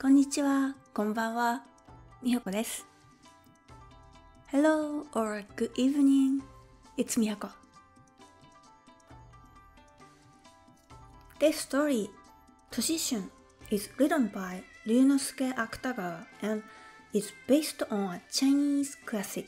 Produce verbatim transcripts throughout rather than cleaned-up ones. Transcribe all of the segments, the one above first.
こんにちは、こんばんは、みほこです。Hello or good evening, it's Miyako. This story, Toshishun, is written by Ryunosuke Akutagawa and is based on a Chinese classic.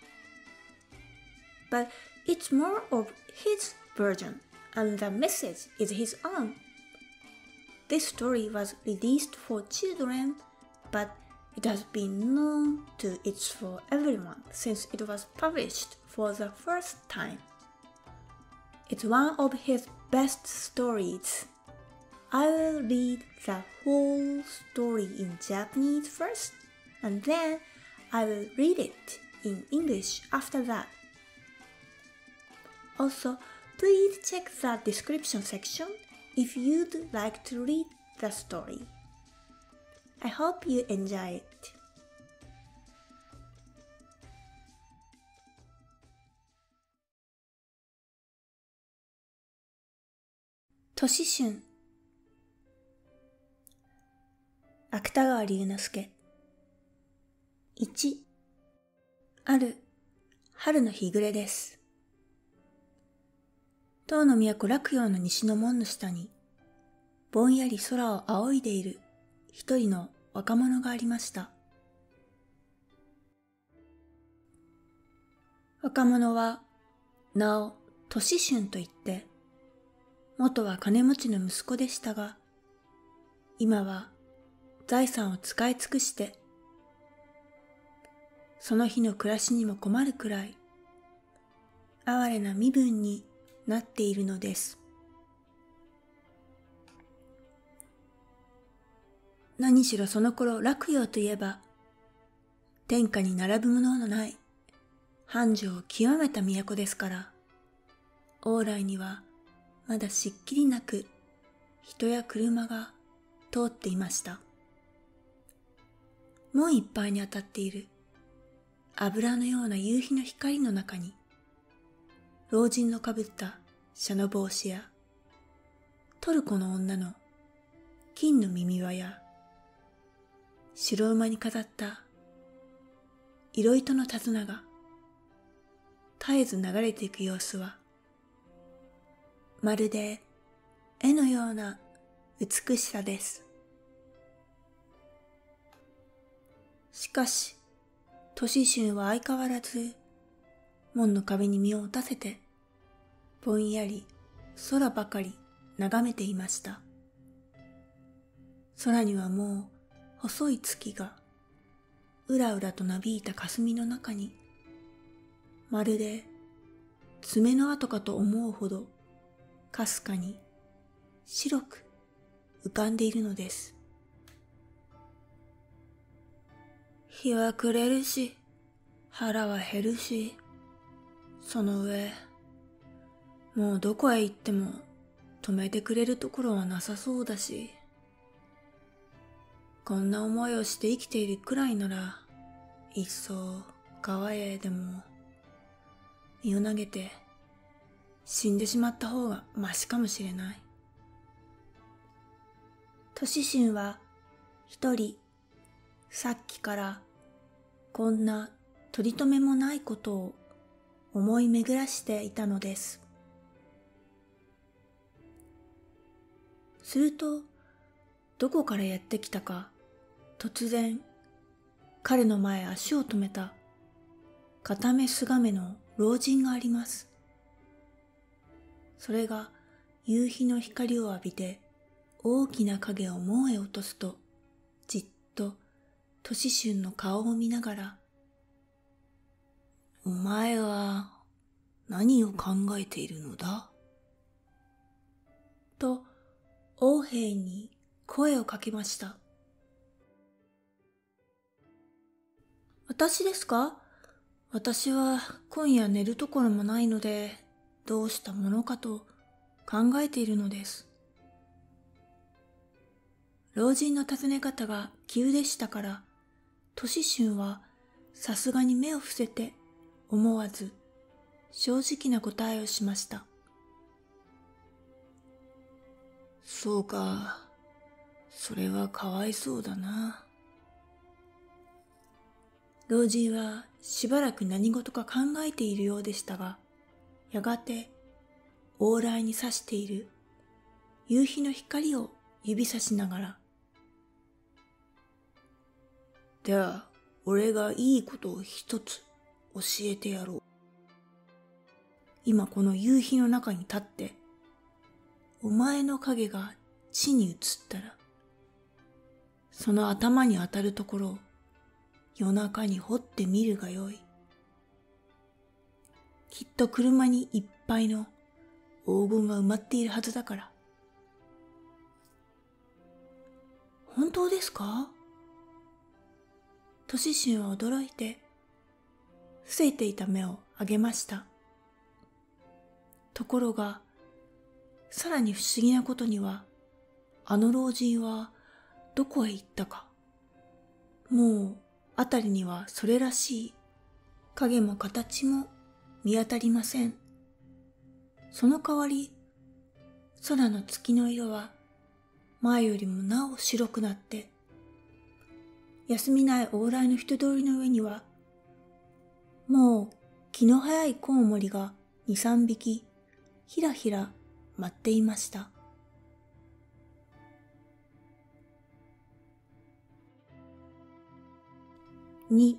But it's more of his version and the message is his own. This story was released for children, but it has been known to it's for everyone since it was published for the first time. It's one of his best stories. I will read the whole story in Japanese first, and then I will read it in English after that. Also, please check the description section if you'd like to read the story. I hope you enjoy it. とししゅん、芥川龍之介。いち、ある春の日暮れです。唐の都洛陽の西の門の下に、ぼんやり空を仰いでいる一人の若者がありました。若者は、名をとししゅんと言って、元は金持ちの息子でしたが、今は財産を使い尽くして、その日の暮らしにも困るくらい、哀れな身分になっているのです。何しろその頃洛陽といえば、天下に並ぶもののない繁盛を極めた都ですから、往来にはまだしっきりなく人や車が通っていました。門いっぱいに当たっている油のような夕日の光の中に、老人のかぶった紗の帽子や、トルコの女の金の耳輪や、白馬に飾った色糸の手綱が絶えず流れていく様子は、まるで絵のような美しさです。しかし、とししゅんは相変わらず門の壁に身を打たせて、ぼんやり空ばかり眺めていました。空にはもう細い月がうらうらとなびいた霞の中に、まるで爪の跡かと思うほどかすかに白く浮かんでいるのです。日は暮れるし、腹は減るし、その上、もうどこへ行っても止めてくれるところはなさそうだし、こんな思いをして生きているくらいなら、いっそ川へでも身を投げて死んでしまった方がましかもしれない。とししゅんは一人、さっきからこんな取り留めもないことを思い巡らしていたのです。すると、どこからやってきたか、突然、彼の前へ足を止めた、片目すがめの老人があります。それが夕日の光を浴びて、大きな影を門へ落とすと、じっと、とししゅんの顔を見ながら、お前は何を考えているのだと、王兵に声をかけました。私ですか？私は今夜寝るところもないので、どうしたものかと考えているのです。老人の尋ね方が急でしたから、とししゅんはさすがに目を伏せて思わず正直な答えをしました。そうか、 それはかわいそうだな。老人はしばらく何事か考えているようでしたが、やがて往来に差している夕日の光を指さしながら、では、俺がいいことを一つ教えてやろう。今この夕日の中に立って、お前の影が地に映ったら、その頭に当たるところを夜中に掘ってみるがよい。きっと車にいっぱいの黄金が埋まっているはずだから。本当ですか？トシシュンは驚いて、伏せていた目を上げました。ところが、さらに不思議なことには、あの老人はどこへ行ったか。もう、あたりにはそれらしい影も形も見当たりません。その代わり、空の月の色は前よりもなお白くなって、休みない往来の人通りの上には、もう気の早いコウモリが二三匹ひらひら舞っていました。に、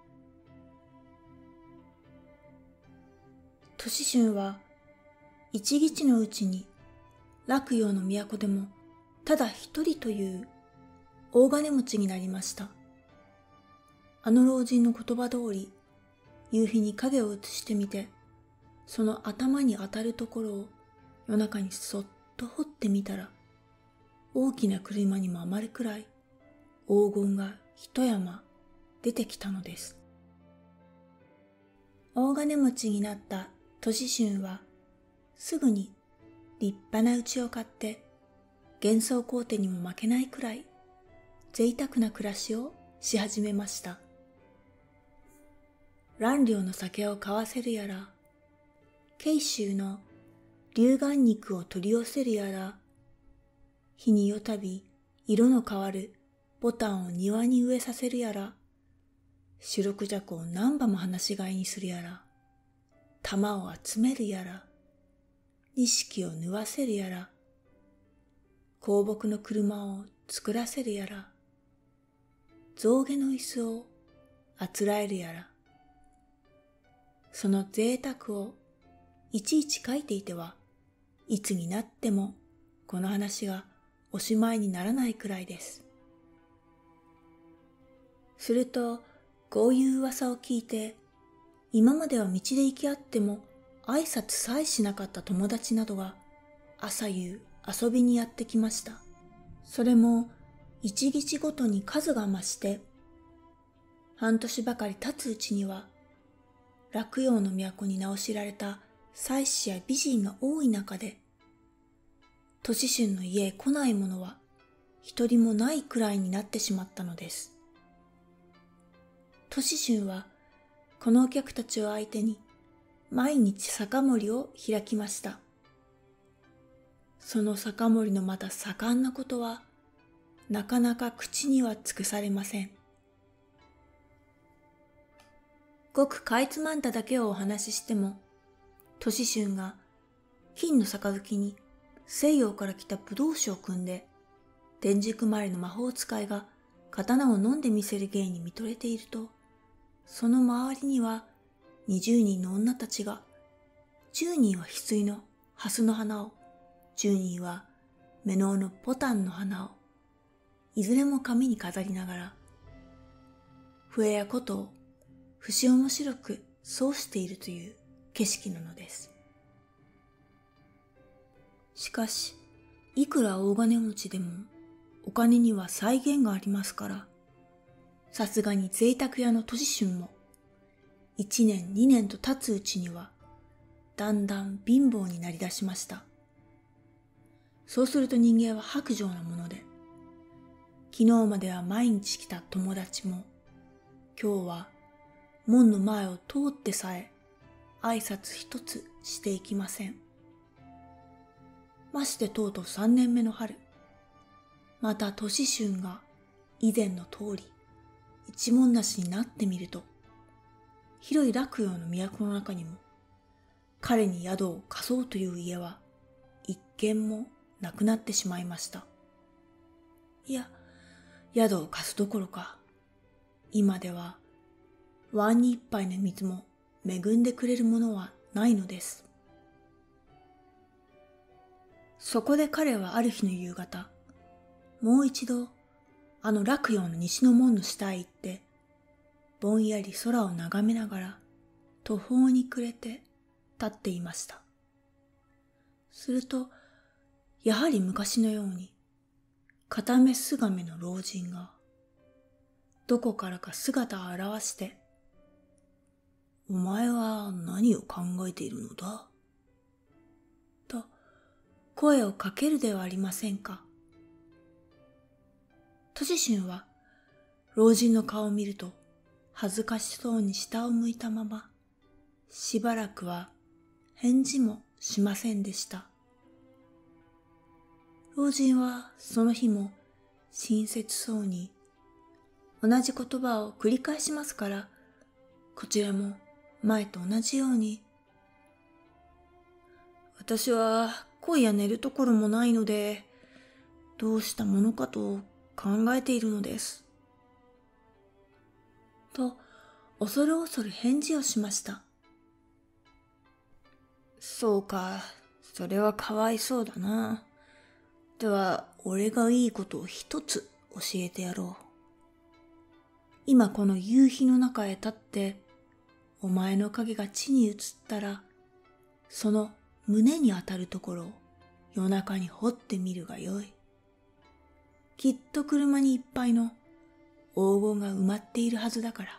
トシシュンは一日のうちに洛陽の都でもただ一人という大金持ちになりました。あの老人の言葉通り、夕日に影を映してみて、その頭に当たるところを夜中にそっと掘ってみたら、大きな車にも余るくらい黄金が一山出てきたのです。大金持ちになったトシシュンは、すぐに立派な家を買って、幻想皇帝にも負けないくらい贅沢な暮らしをし始めました。蘭陵の酒を買わせるやら、慶州の龍眼肉を取り寄せるやら、日によたび色の変わるボタンを庭に植えさせるやら、四六尺を何羽も放し飼いにするやら、玉を集めるやら、錦を縫わせるやら、香木の車を作らせるやら、象牙の椅子をあつらえるやら、その贅沢をいちいち書いていては、いつになってもこの話がおしまいにならないくらいです。すると、こういう噂を聞いて、今までは道で行き合っても挨拶さえしなかった友達などが朝夕遊びにやってきました。それも一日ごとに数が増して、半年ばかり経つうちには、洛陽の都に名を知られた妻子や美人が多い中で、トシシュンの家へ来ない者は一人もないくらいになってしまったのです。トシシュンはこのお客たちを相手に毎日酒盛りを開きました。その酒盛りのまた盛んなことはなかなか口には尽くされません。ごくかいつまんだだけをお話ししても、トシシュンが金の杯に西洋から来た葡萄酒を汲んで、天竺前の魔法使いが刀を飲んでみせる芸に見とれていると、その周りには二十人の女たちが、十人は翡翠の蓮の花を、十人は目ののボタンの花を、いずれも髪に飾りながら、笛や琴を節面白く奏しているという景色なのです。しかし、いくら大金持ちでもお金には際限がありますから、さすがに贅沢屋のトシシュンも、一年二年と経つうちには、だんだん貧乏になりだしました。そうすると人間は薄情なもので、昨日までは毎日来た友達も、今日は門の前を通ってさえ挨拶一つしていきません。ましてとうとう三年目の春、 また年春が以前の通り一文無しになってみると、広い洛陽の都の中にも彼に宿を貸そうという家は一軒もなくなってしまいました。いや、宿を貸すどころか、今では碗に一杯の水も恵んでくれるものはないのです。そこで彼はある日の夕方、もう一度あの洛陽の西の門の下へ行って、ぼんやり空を眺めながら途方に暮れて立っていました。すると、やはり昔のように、片目すがめの老人が、どこからか姿を現して、お前は何を考えているのだと声をかけるではありませんか。年春は老人の顔を見ると恥ずかしそうに下を向いたまま、しばらくは返事もしませんでした。老人はその日も親切そうに同じ言葉を繰り返しますから、こちらも前と同じように、私は今夜寝るところもないので、どうしたものかと考えているのです。と、恐る恐る返事をしました。そうか、それはかわいそうだな。では、俺がいいことを一つ教えてやろう。今この夕日の中へ立って、お前の影が地に映ったら、その胸に当たるところを夜中に掘ってみるがよい。きっと車にいっぱいの黄金が埋まっているはずだから。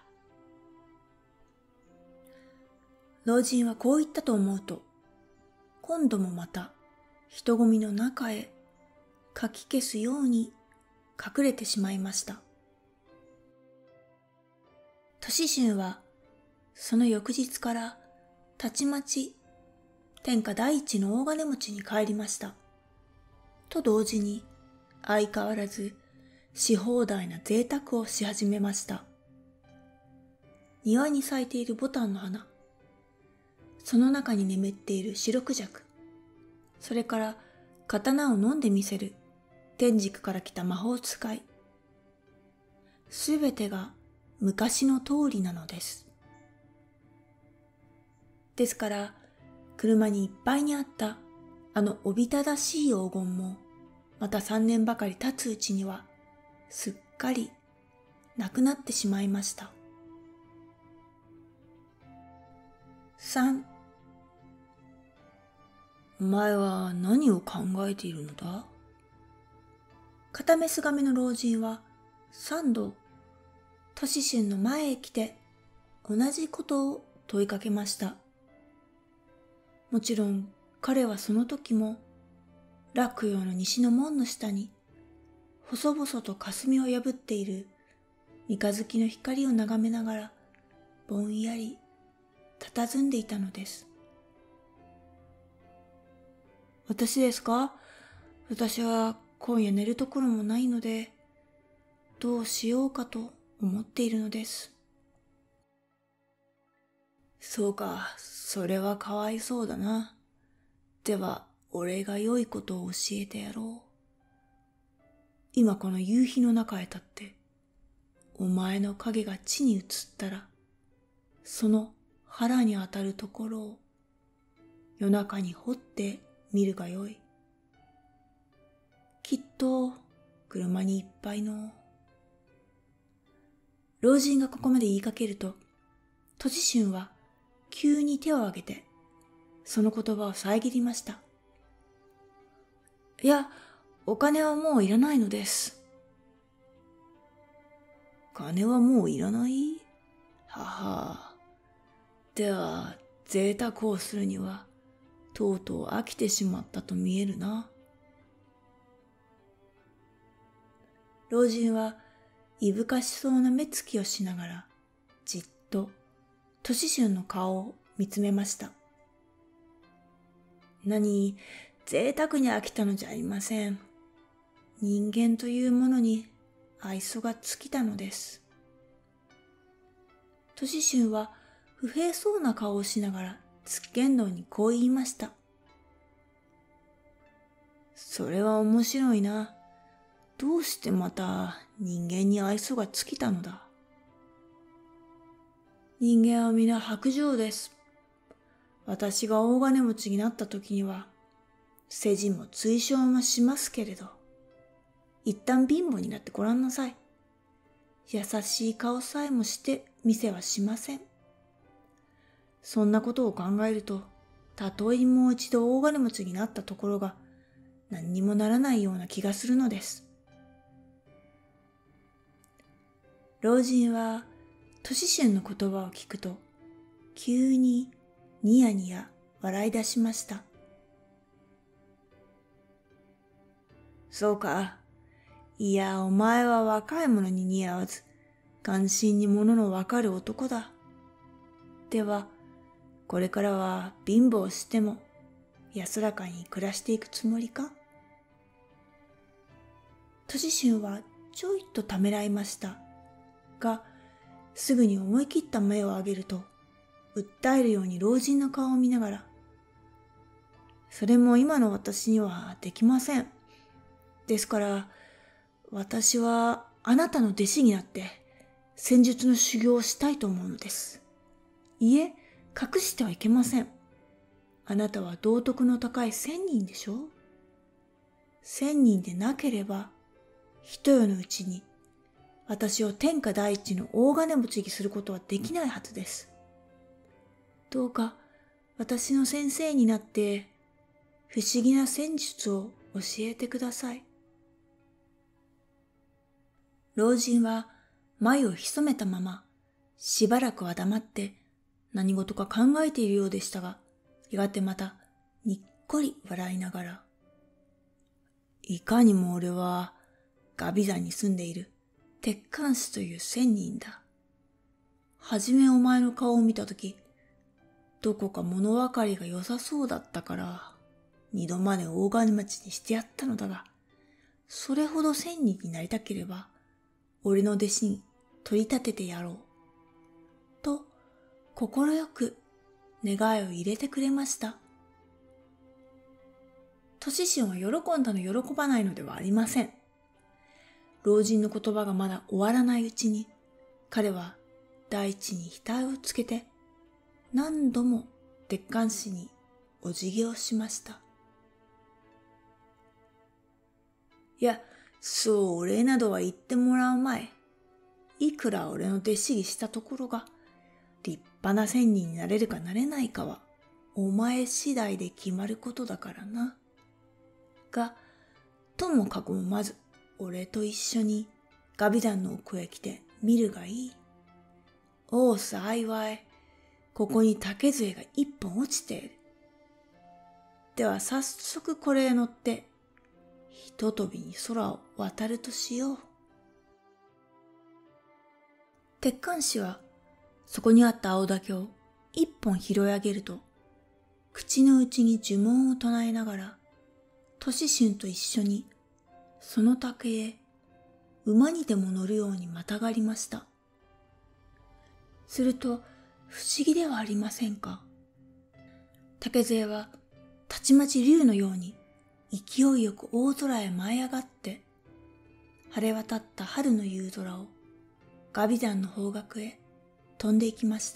老人はこう言ったと思うと、今度もまた人混みの中へかき消すように隠れてしまいました。年春はその翌日からたちまち天下第一の大金持ちに帰りました。と同時に相変わらずし放題な贅沢をし始めました。庭に咲いているボタンの花、その中に眠っている白クジャク、それから刀を飲んでみせる天竺から来た魔法使い、すべてが昔の通りなのです。ですから、車にいっぱいにあったあのおびただしい黄金も、また三年ばかり経つうちには、すっかりなくなってしまいました。三、お前は何を考えているのだ？片目すがめの老人は三度、年春の前へ来て同じことを問いかけました。もちろん彼はその時も洛陽の西の門の下に細々と霞を破っている三日月の光を眺めながらぼんやり佇んでいたのです。私ですか？私は今夜寝るところもないので、どうしようかと思っているのです。そうか、それはかわいそうだな。では、俺が良いことを教えてやろう。今この夕日の中へ立って、お前の影が地に映ったら、その腹に当たるところを夜中に掘ってみるがよい。きっと車にいっぱいの。老人がここまで言いかけると、年春は急に手を挙げて、その言葉を遮りました。いや、お金はもういらないのです。金はもういらない？はは。では、贅沢をするには、とうとう飽きてしまったと見えるな。老人はいぶかしそうな目つきをしながら、じっと年春の顔を見つめました。何、贅沢に飽きたのじゃありません。 人間というものに愛想が尽きたのです。トシシュンは不平そうな顔をしながらつっけんどんにこう言いました。それは面白いな。どうしてまた人間に愛想が尽きたのだ。人間は皆薄情です。私が大金持ちになった時には、世辞も追奨もしますけれど、一旦貧乏になってごらんなさい。優しい顔さえもして見せはしません。そんなことを考えると、たとえもう一度大金持ちになったところが何にもならないような気がするのです。老人はトシシュンの言葉を聞くと、急にニヤニヤ笑い出しました。そうか。いや、お前は若い者に似合わず、関心に物のわかる男だ。では、これからは貧乏しても安らかに暮らしていくつもりか？トシシュンはちょいとためらいました。が、すぐに思い切った目を上げると、訴えるように老人の顔を見ながら、それも今の私にはできません。ですから、私はあなたの弟子になって戦術の修行をしたいと思うのです。いえ、隠してはいけません。あなたは道徳の高い千人でしょう？千人でなければ、一夜のうちに私を天下第一の大金持ちにすることはできないはずです。どうか私の先生になって不思議な戦術を教えてください。老人は眉を潜めたまましばらくは黙って何事か考えているようでしたが、やがてまたにっこり笑いながら、いかにも俺はガビ山に住んでいる鉄管師という仙人だ。はじめお前の顔を見たとき、どこか物分かりが良さそうだったから、二度まで大金持ちにしてやったのだが、それほど仙人になりたければ、俺の弟子に取り立ててやろう。と、心よく願いを入れてくれました。トシシュンは喜んだの喜ばないのではありません。老人の言葉がまだ終わらないうちに、彼は大地に額をつけて、何度も鉄管師にお辞儀をしました。いや、そうお礼などは言ってもらうまい。いくら俺の弟子にしたところが、立派な仙人になれるかなれないかは、お前次第で決まることだからな。が、ともかくもまず、俺と一緒にガビ山の奥へ来て見るがいい。おう幸い、ここに竹杖が一本落ちている。では早速これへ乗って、ひととびに空を渡るとしよう。鉄管師は、そこにあった青竹を一本拾い上げると、口の内に呪文を唱えながら、トシシュンと一緒に、その竹へ馬にでも乗るようにまたがりました。すると不思議ではありませんか。竹杖はたちまち竜のように勢いよく大空へ舞い上がって、晴れ渡った春の夕空をガビ山の方角へ飛んでいきました。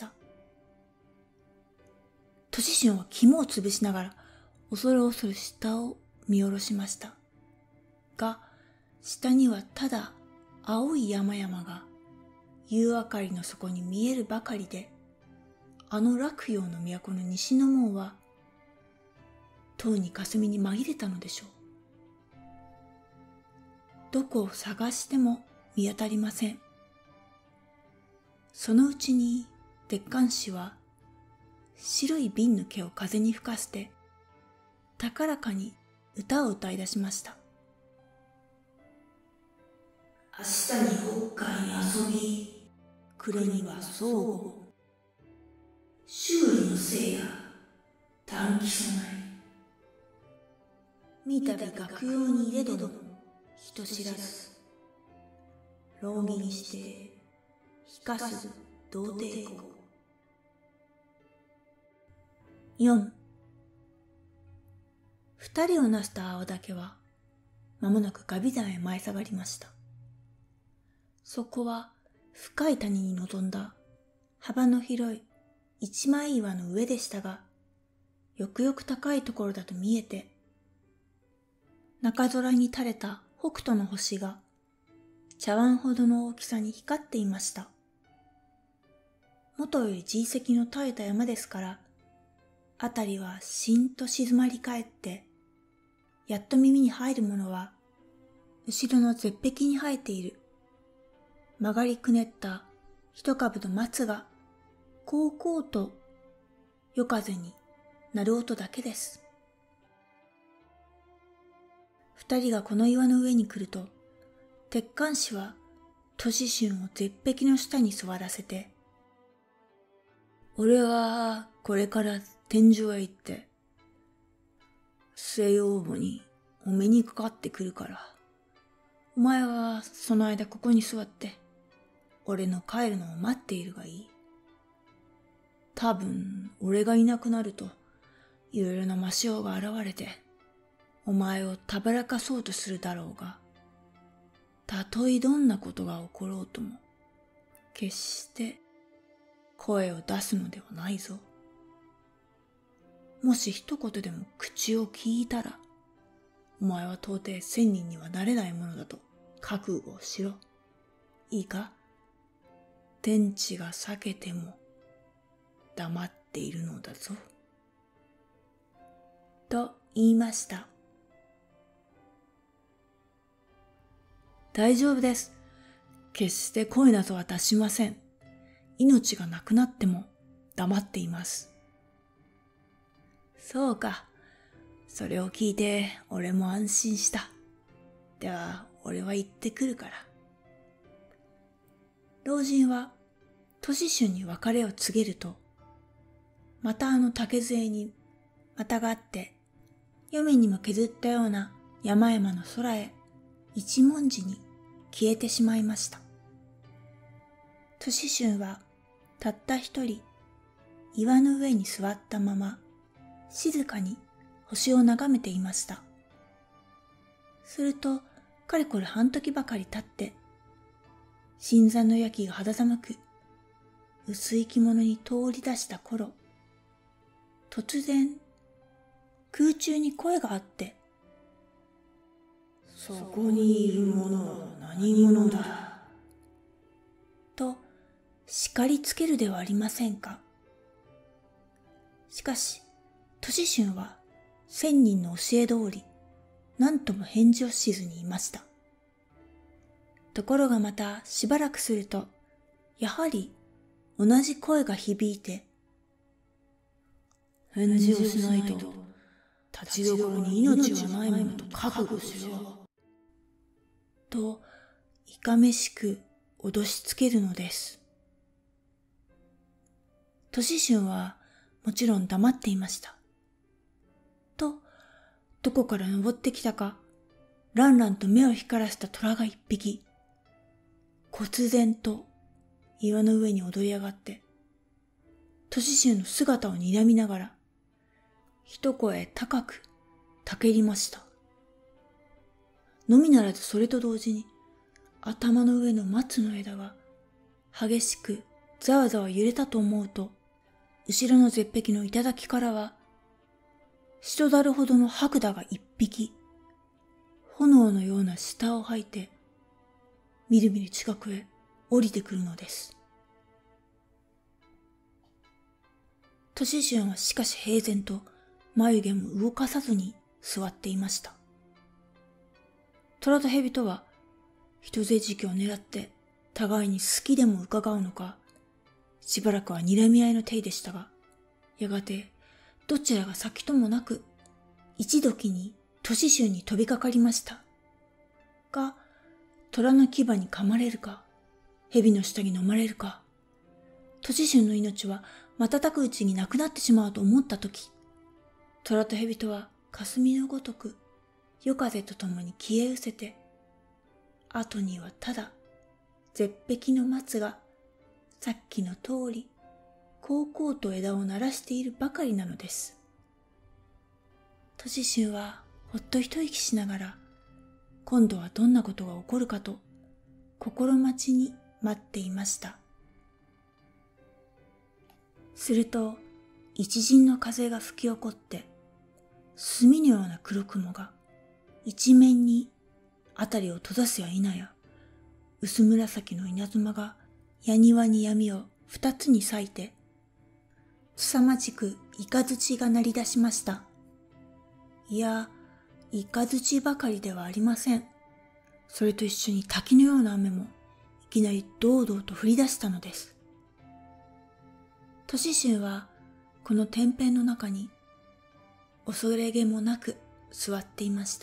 トシシュンは肝をつぶしながら恐る恐る下を見下ろしました。が、下にはただ青い山々が夕明かりの底に見えるばかりで、あの洛陽の都の西の門は、とうに霞に紛れたのでしょう。どこを探しても見当たりません。そのうちに鉄管師は、白い瓶の毛を風に吹かせて、高らかに歌を歌い出しました。明日に北海に遊び、暮れには相互。修理のせいや、短期備え。三度学用に入れども、 人知らず、浪人してひかす童貞校。よん。二人をなした青竹は、まもなくガビ山へ舞い下がりました。そこは深い谷に臨んだ幅の広い一枚岩の上でしたが、よくよく高いところだと見えて、中空に垂れた北斗の星が茶碗ほどの大きさに光っていました。元より地石の垂れた山ですから、あたりはしんと静まり返って、やっと耳に入るものは、後ろの絶壁に生えている、曲がりくねった一株の松が、こうこうと夜風に鳴る音だけです。二人がこの岩の上に来ると、鉄管師は年春を絶壁の下に座らせて、俺はこれから天井へ行って、西洋母にお目にかかってくるから、お前はその間ここに座って、俺の帰るのを待っているがいい。多分、俺がいなくなると、いろいろな魔性が現れて、お前をたぶらかそうとするだろうが、たとえどんなことが起ころうとも、決して声を出すのではないぞ。もし一言でも口を聞いたら、お前は到底千人にはなれないものだと覚悟をしろ。いいか？天地が裂けても黙っているのだぞ。と言いました。大丈夫です。決して声などは出しません。命がなくなっても黙っています。そうか。それを聞いて俺も安心した。では俺は行ってくるから。老人は年春に別れを告げると、またあの竹杖にまたがって、黄泉にも削ったような山々の空へ一文字に消えてしまいました。年春はたった一人岩の上に座ったまま静かに星を眺めていました。するとかれこれ半時ばかり経って、新参の焼きが肌寒く薄い着物に通り出した頃、突然空中に声があって、そこにいる者は何者だと叱りつけるではありませんか。しかし年春は千人の教え通り何とも返事をしずにいました。ところがまたしばらくすると、やはり同じ声が響いて、返事をしないと立ちどころに命はないものと覚悟しろといかめしく脅しつけるのです。年春はもちろん黙っていました。と、どこから登ってきたか、ランランと目を光らせた虎が一匹、忽然と岩の上に踊り上がって、年春の姿を睨みながら、一声高くたけりました。のみならずそれと同時に、頭の上の松の枝が激しくざわざわ揺れたと思うと、後ろの絶壁の頂からは、人だるほどの白蛇が一匹、炎のような舌を吐いて、みるみる近くへ降りてくるのです。年春はしかし平然と眉毛も動かさずに座っていました。虎と蛇とは人勢時期を狙って互いに好きでも伺うのか、しばらくは睨み合いの手でしたが、やがてどちらが先ともなく一時に年春に飛びかかりました。が、虎の牙に噛まれるか、蛇の下に飲まれるか、年春の命は瞬くうちになくなってしまうと思ったとき、虎と蛇とは霞のごとく夜風とともに消え失せて後にはただ絶壁の松がさっきの通りこうこうと枝を鳴らしているばかりなのです。トシシュンはほっと一息しながら、今度はどんなことが起こるかと心待ちに待っていました。すると一陣の風が吹き起こって、墨のような黒雲が一面に辺りを閉ざすや否や、薄紫の稲妻が矢庭に闇を二つに裂いて、凄まじくイカズチが鳴り出しました。いや、イカズチばかりではありません。それと一緒に滝のような雨もいきなり堂々と降り出したのです。トシシュンはこの天辺の中に恐れげもなく座っていました。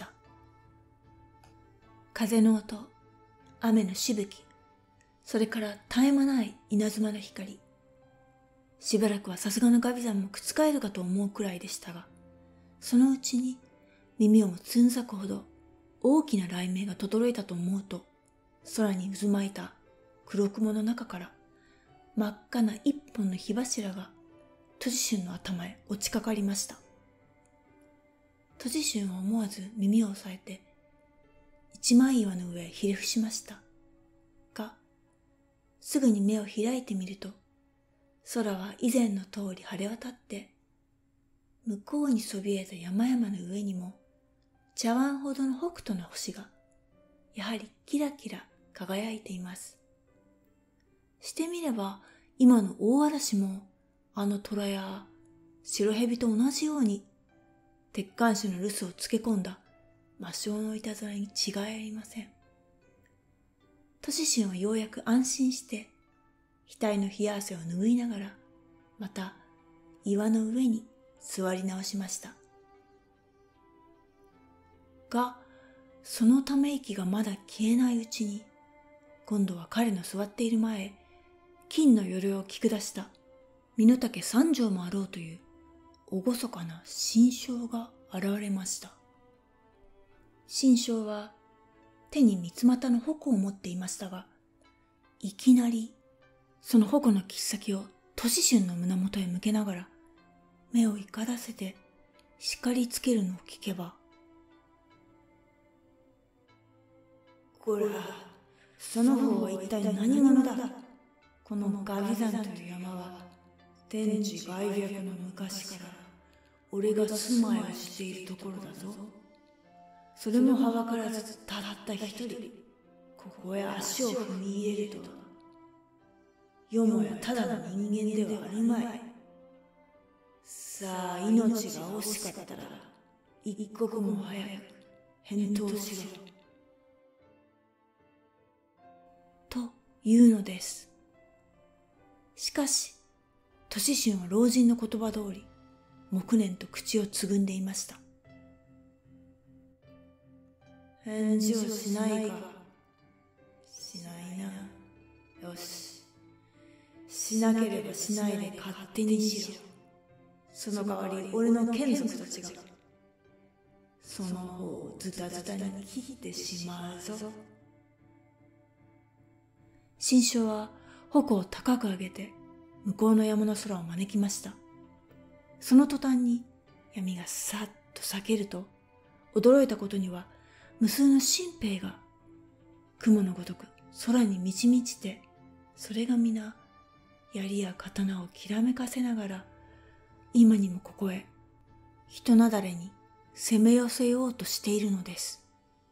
風の音、雨のしぶき、それから絶え間ない稲妻の光。しばらくはさすがのガビザンも覆るかと思うくらいでしたが、そのうちに耳をもつんざくほど大きな雷鳴が轟いたと思うと、空に渦巻いた黒雲の中から真っ赤な一本の火柱がトジシュンの頭へ落ちかかりました。トジシュンは思わず耳を押さえて一枚岩の上へひれ伏しました。が、すぐに目を開いてみると、空は以前の通り晴れ渡って、向こうにそびえた山々の上にも茶碗ほどの北斗の星がやはりキラキラ輝いています。してみれば今の大嵐もあの虎や白蛇と同じように鉄管種の留守をつけ込んだ魔性のいたずらに違いありません。トシシュンはようやく安心して額の冷や汗を拭いながらまた岩の上に座り直しました。が、そのため息がまだ消えないうちに、今度は彼の座っている前へ金の鎧を着下した身の丈三丈もあろうという厳かな神将が現れました。神将は手に三つ股の矛を持っていましたが、いきなりその矛の切っ先をトシシュンの胸元へ向けながら目を怒らせて叱りつけるのを聞けば、こら、その方は一体何者だ。このガビザンという山は天地外略の昔から俺が住まいをしているところだぞ。それもはばからずたった一人ここへ足を踏み入れるとは、よもやただの人間ではあるまい。さあ、命が惜しかったら一刻も早く返答しろというのです。しかしトシシュンは老人の言葉通り黙念と口をつぐんでいました。返事をしないか。しないな。よし、しなければしないで勝手にしろ。その代わり俺の眷属たちがその方をズタズタに切ってしまうぞ。神将は矛を高く上げて向こうの山の空を招きました。その途端に闇がさっと裂けると、驚いたことには無数の神兵が雲のごとく空に満ち満ちて、それが皆槍や刀をきらめかせながら今にもここへ人なだれに攻め寄せようとしているのです。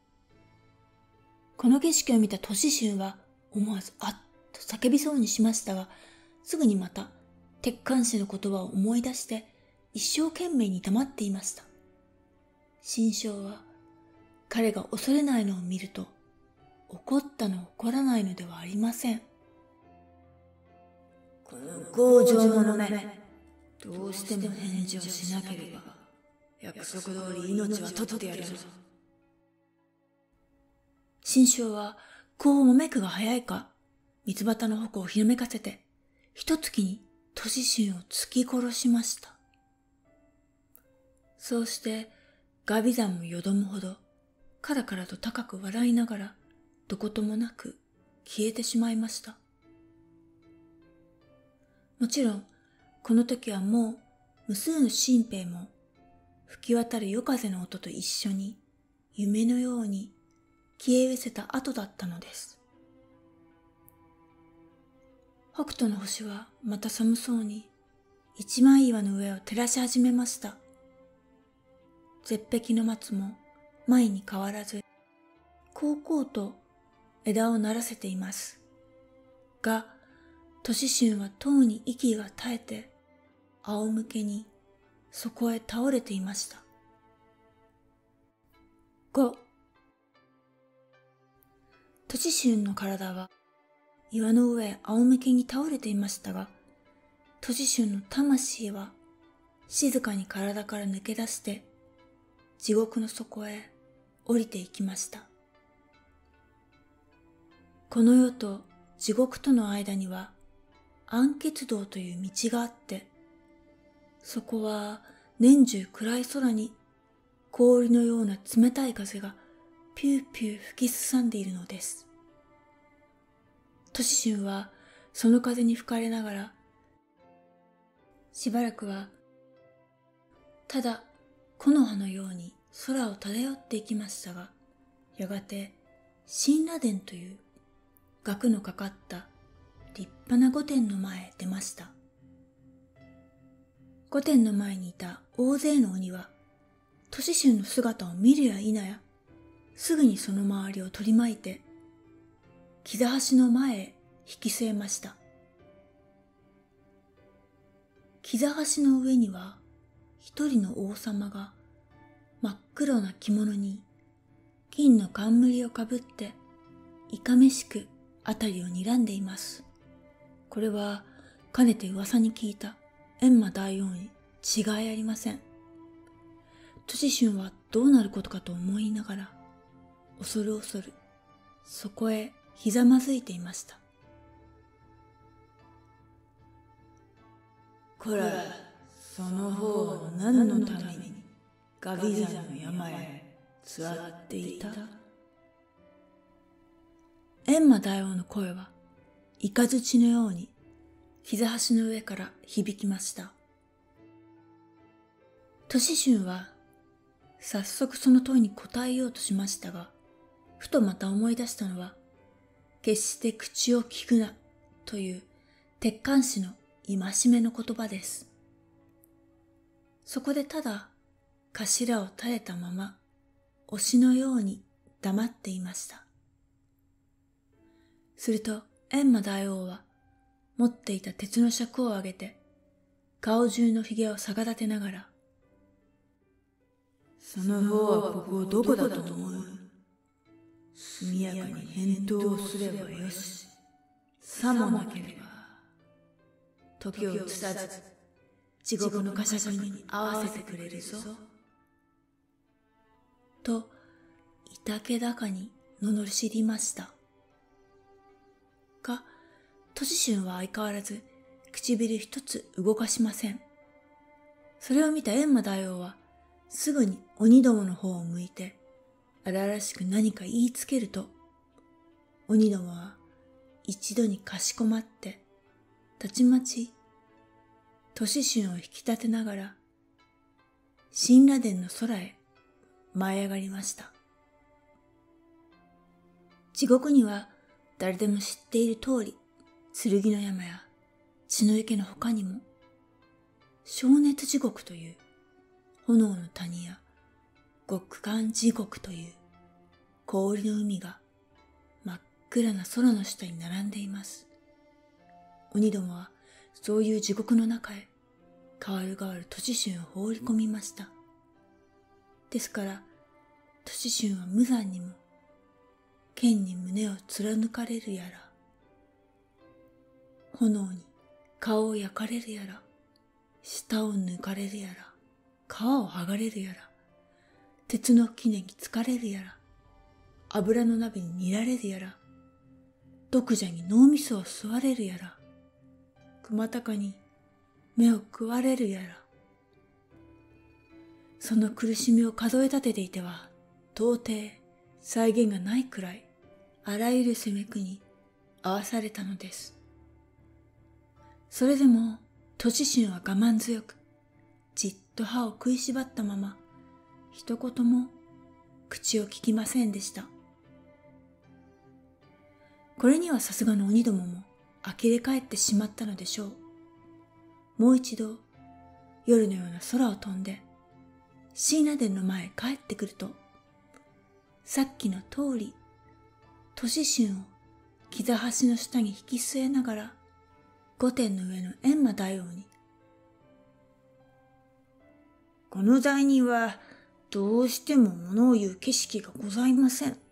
この景色を見たトシシュンは思わずあっと叫びそうにしましたが、すぐにまた鉄管師の言葉を思い出して一生懸命に黙っていました。神将は彼が恐れないのを見ると、怒ったの怒らないのではありません。この強情者め、どうしても返事をしなければ約束通り命は取ってやるぞ。神将はこうもめくが早いか、三つ旗の矛をひらめかせて一突きにトシシュンを突き殺しました。そうしてガビザンもよどむほどカラカラと高く笑いながらどこともなく消えてしまいました。もちろん、この時はもう無数の新兵も吹き渡る夜風の音と一緒に夢のように消え失せた後だったのです。北斗の星はまた寒そうに一枚岩の上を照らし始めました。絶壁の松も前に変わらず、こうこうと枝を鳴らせています。が、都市春はとうに息が絶えて、仰向けにそこへ倒れていました。ご、都市春の体は岩の上へ仰向けに倒れていましたが、都市春の魂は静かに体から抜け出して地獄の底へ降りていきました。この世と地獄との間には暗血道という道があって、そこは年中暗い空に氷のような冷たい風がピューピュー吹きすさんでいるのです。都市春はその風に吹かれながら、しばらくはただ木の葉のように空を漂っていきましたが、やがて神羅殿という額のかかった立派な御殿の前へ出ました。御殿の前にいた大勢の鬼は、都市春の姿を見るや否や、すぐにその周りを取り巻いて、木座橋の前へ引き据えました。木座橋の上には、一人の王様が真っ黒な着物に金の冠をかぶっていかめしくあたりを睨んでいます。これはかねて噂に聞いた閻魔大王に違いありません。都市春はどうなることかと思いながら恐る恐るそこへひざまずいていました。 こら、その方は何のためにガビ山の山へ座っていた？ 閻魔大王の声は雷のように膝端の上から響きました。都市春は早速その問いに答えようとしましたが、ふとまた思い出したのは、決して口を聞くなという鉄管師の戒めの言葉です。そこでただ頭を垂れたまま推しのように黙っていました。すると閻魔大王は持っていた鉄の尺を上げて顔中のひげを逆立てながら、 その方はここをどこだと思う？速やかに返答をすればよし。さもなければ時を移さず地獄の呵責に合わせてくれるぞ。 といたけだかに罵りました。が、都市春は相変わらず唇一つ動かしません。それを見た閻魔大王はすぐに鬼どもの方を向いて荒々しく何か言いつけると、鬼どもは一度にかしこまってたちまち都市春を引き立てながら神羅殿の空へ舞い上がりました。地獄には誰でも知っている通り、剣の山や血の池の他にも灼熱地獄という炎の谷や極寒地獄という氷の海が真っ暗な空の下に並んでいます。鬼どもはそういう地獄の中へ代わる代わる都市春を放り込みました。ですから都市春は無残にも剣に胸を貫かれるやら、炎に顔を焼かれるやら、舌を抜かれるやら、皮を剥がれるやら、鉄の杵につかれるやら、油の鍋に煮られるやら、毒蛇に脳みそを吸われるやら、熊高に目を食われるやら、その苦しみを数え立てていては到底再現がないくらいあらゆる責め苦に合わされたのです。それでも、トシシュンは我慢強く、じっと歯を食いしばったまま、一言も口を聞きませんでした。これにはさすがの鬼どもも呆れ返ってしまったのでしょう。もう一度、夜のような空を飛んで、椎名殿の前へ帰ってくると、さっきの通り、トシシュンを膝端の下に引き据えながら、御殿の上の閻魔大王に、この罪人はどうしても物を言う景色がございません。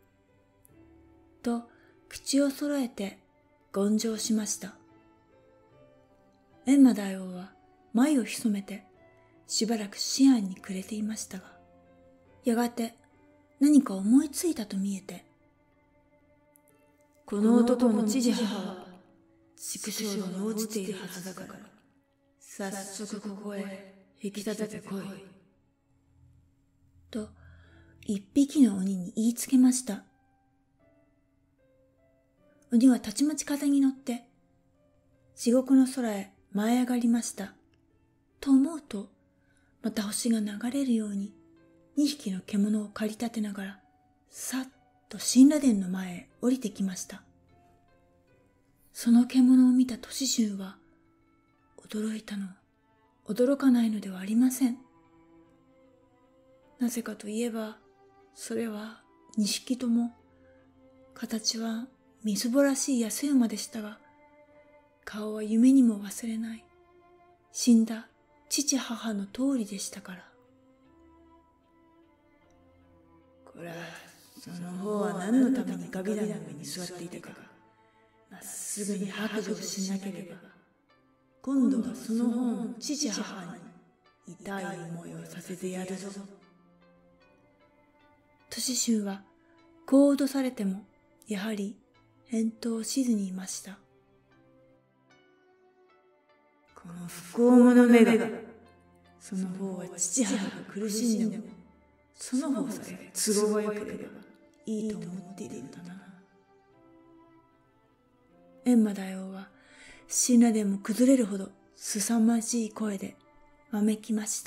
と口を揃えて言上しました。閻魔大王は眉を潜めてしばらく思案に暮れていましたが、やがて何か思いついたと見えて、この男の父母は畜生に落ちているはずだから、早速ここへ引き立ててこい。と、一匹の鬼に言いつけました。鬼はたちまち風に乗って、地獄の空へ舞い上がりました。と思うと、また星が流れるように、二匹の獣を駆り立てながら、さっと神羅殿の前へ降りてきました。その獣を見たトシシュンは、驚いたの、驚かないのではありません。なぜかといえば、それは二匹とも、形はみすぼらしい安い馬でしたが、顔は夢にも忘れない、死んだ父母の通りでしたから。こら、その方は何のために神壇の上に座っていたか、まっすぐに白状しなければ、今度はその方の父母に痛い思いをさせてやるぞ。トシシュンはこう脅されてもやはり返答しずにいました。この不幸者めが、その方は父母が苦しんでもその方さえ都合が良ければいいと思っているんだな。閻魔大王は神羅殿も崩れるほど凄まじい声でわめきました。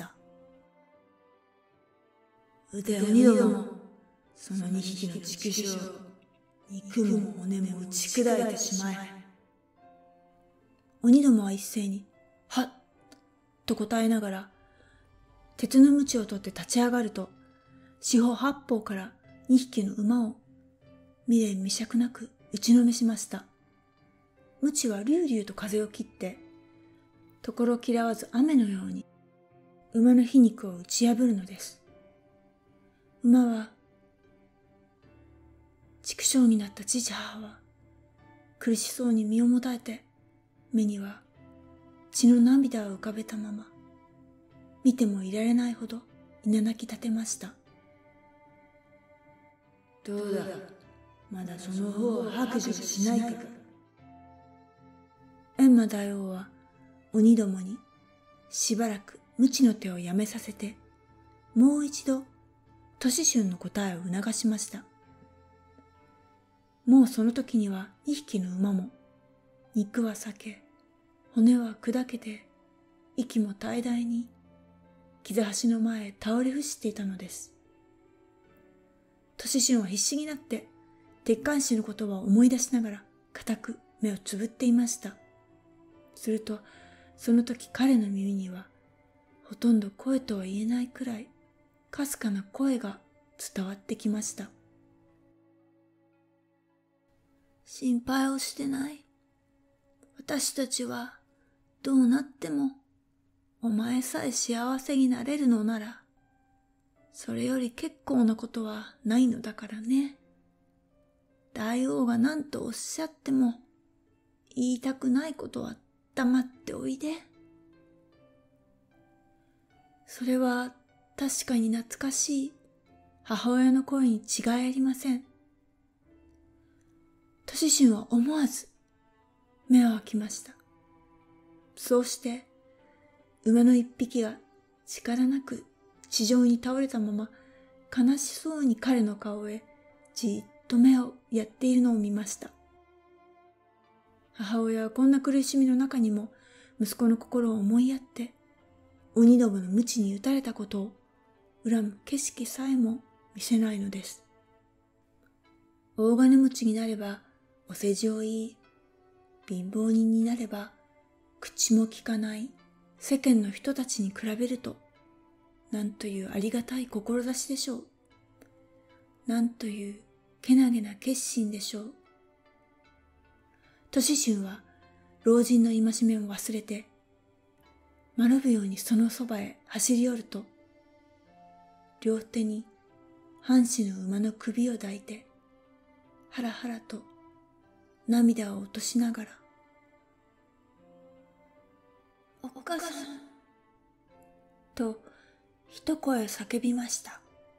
腕鬼ども、その二匹の畜生、肉も骨も打ち砕いてしまえ。鬼どもは一斉に、はっと答えながら、鉄の鞭を取って立ち上がると、四方八方から二匹の馬を未練未釈なく打ちのめしました。鞭はりゅうりゅうと風を切って、ところ嫌わず雨のように馬の皮肉を打ち破るのです。馬は、畜生になった父母は、苦しそうに身をもたえて、目には血の涙を浮かべたまま、見てもいられないほどいななき立てました。どうだ、まだその方は白状しないか。閻魔大王は鬼どもにしばらく鞭の手をやめさせて、もう一度トシシュンの答えを促しました。もうその時には二匹の馬も肉は裂け、骨は砕けて、息も怠々に膝端の前へ倒れ伏していたのです。トシシュンは必死になって鉄管師の言葉を思い出しながら固く目をつぶっていました。するとその時彼の耳にはほとんど声とは言えないくらいかすかな声が伝わってきました。心配をしてない。私たちはどうなってもお前さえ幸せになれるのなら、それより結構なことはないのだからね。大王が何とおっしゃっても言いたくないことは黙っておいで。それは確かに懐かしい母親の声に違いありません。トシシュンは思わず目を開きました。そうして馬の一匹が力なく地上に倒れたまま悲しそうに彼の顔へじっと目をやっているのを見ました。母親はこんな苦しみの中にも息子の心を思いやって、鬼どもの鞭に打たれたことを恨む景色さえも見せないのです。大金持ちになればお世辞を言い、貧乏人になれば口も利かない世間の人たちに比べると、なんというありがたい志でしょう。なんというけなげな決心でしょう。年春は老人の戒めを忘れて、丸ぶようにそのそばへ走り寄ると、両手に藩士の馬の首を抱いて、はらはらと涙を落としながら、お母さん、と一声叫びました。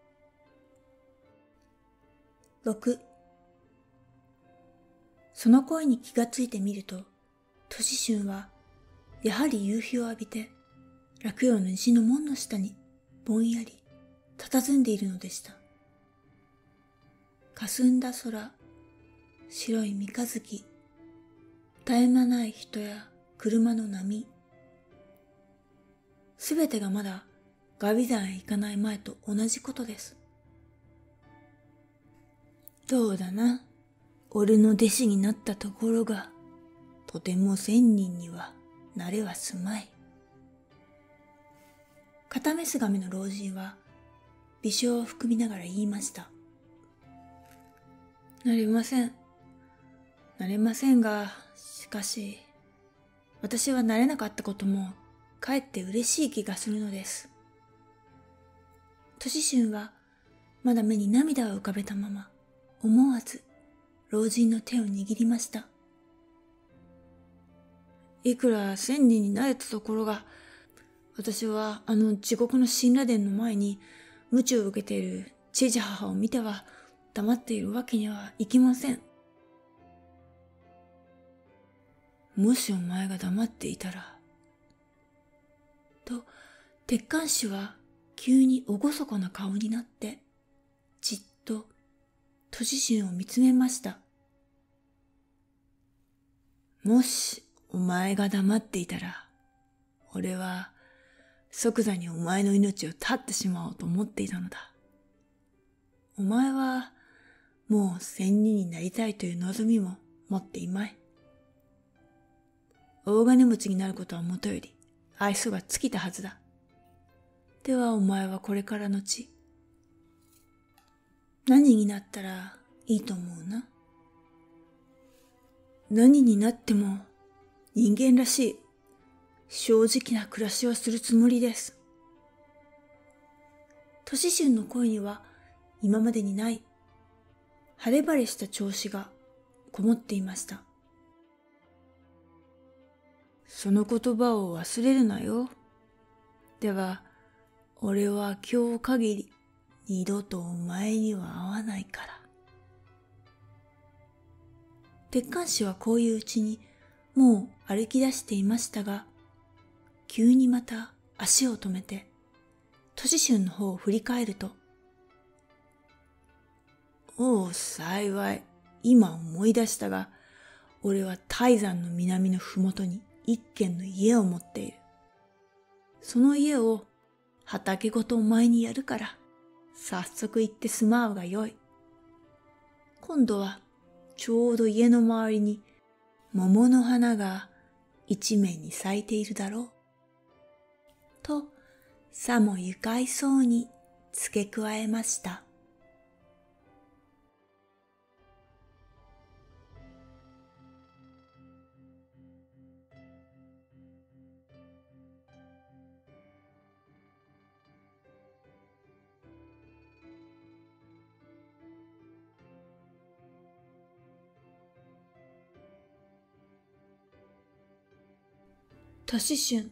ろくその声に気がついてみると、年春はやはり夕日を浴びて洛陽の西の門の下にぼんやり佇んでいるのでした。霞んだ空、白い三日月、絶え間ない人や車の波、すべてがまだガビ山へ行かない前と同じことです。そうだな。俺の弟子になったところが、とても千人にはなれはすまい。片目すがめの老人は、微笑を含みながら言いました。なれません。なれませんが、しかし、私はなれなかったことも、かえって嬉しい気がするのです。年春は、まだ目に涙を浮かべたまま、思わず、老人の手を握りました。いくら千人になれたところが、私はあの地獄の神羅殿の前に、鞭を受けている知事母を見ては、黙っているわけにはいきません。もしお前が黙っていたら、と、鉄管師は急に厳かな顔になって、じっと、年春を見つめました。もしお前が黙っていたら、俺は即座にお前の命を絶ってしまおうと思っていたのだ。お前はもう仙人になりたいという望みも持っていまい。大金持ちになることはもとより愛想が尽きたはずだ。ではお前はこれからのち、何になったらいいと思うな。何になっても人間らしい正直な暮らしをするつもりです。年春の声には今までにない晴れ晴れした調子がこもっていました。その言葉を忘れるなよ。では俺は今日限り二度とお前には会わないから。鉄管師はこういううちにもう歩き出していましたが、急にまた足を止めて、年春の方を振り返ると、おう幸い、今思い出したが、俺は泰山の南のふもとに一軒の家を持っている。その家を畑ごとお前にやるから、早速行って住まうがよい。今度はちょうど家の周りに桃の花が一面に咲いているだろう。と、さも愉快そうに付け加えました。年春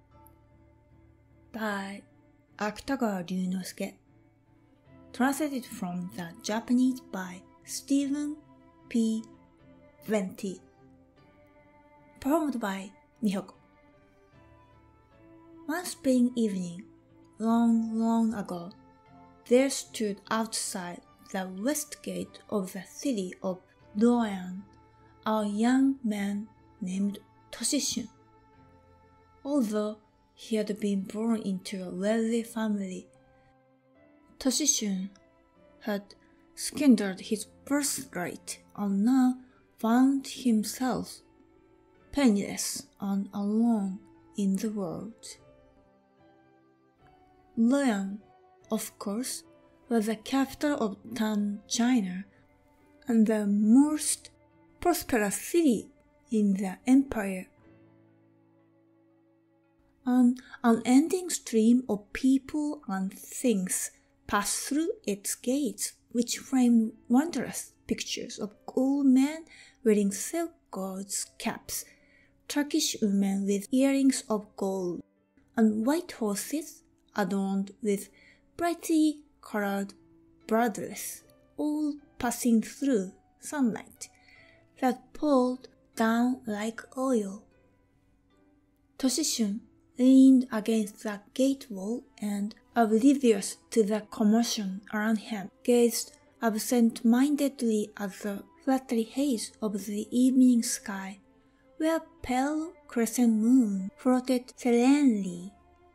by Akutagawa Ryunosuke, translated from the Japanese by Stephen P. Venti, performed by Mihoko. One spring evening, long, long ago, there stood outside the west gate of the city of Luoyang a young man named Toshishun. Although he had been born into a wealthy family, Toshishun had squandered his birthright and now found himself penniless and alone in the world. Luoyang, of course, was the capital of Tang China and the most prosperous city in the empire. An unending stream of people and things passed through its gates, which framed wondrous pictures of old men wearing silk gods caps, Turkish women with earrings of gold, and white horses adorned with brightly colored bridles, all passing through sunlight that poured down like oil. Toshishun leaned against the gate wall and, oblivious to the commotion around him, gazed absent-mindedly at the flattery haze of the evening sky, where a pale crescent moon floated serenely.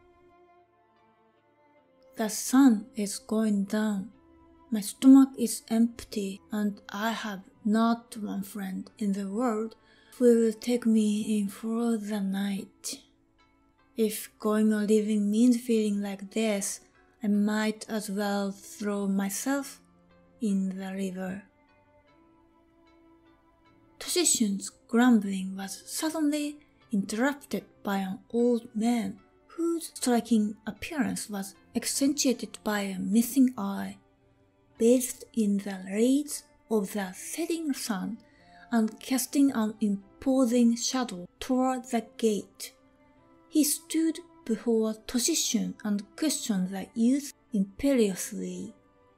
The sun is going down. My stomach is empty, and I have not one friend in the world who will take me in for the night. If going on living means feeling like this, I might as well throw myself in the river. Toshishun's grumbling was suddenly interrupted by an old man whose striking appearance was accentuated by a missing eye, bathed in the rays of the setting sun and casting an imposing shadow toward the gate. He stood before Toshishun and questioned the youth imperiously.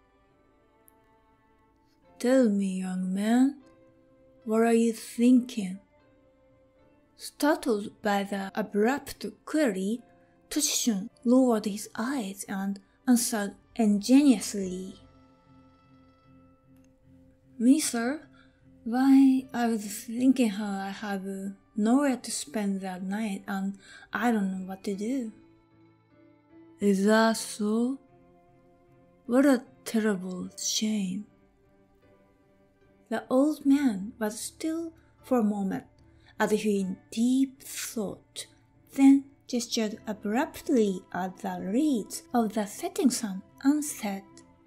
"Tell me, young man, what are you thinking?" Startled by the abrupt query, Toshishun lowered his eyes and answered ingenuously. "Me, sir? Why, I was thinking how I have nowhere to spend the night and I don't know what to do." "Is that so? What a terrible shame." The old man was still for a moment, as if in deep thought, then gestured abruptly at the rays of the setting sun and said,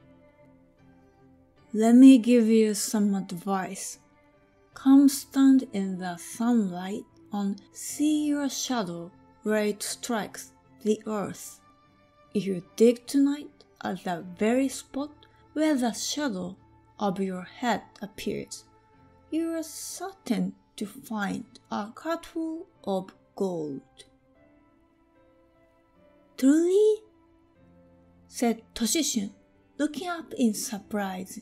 "Let me give you some advice. Come stand in the sunlight and see your shadow where it strikes the earth. If you dig tonight at the very spot where the shadow of your head appears, you are certain to find a cartful of gold." "Truly?" said Toshishun, looking up in surprise.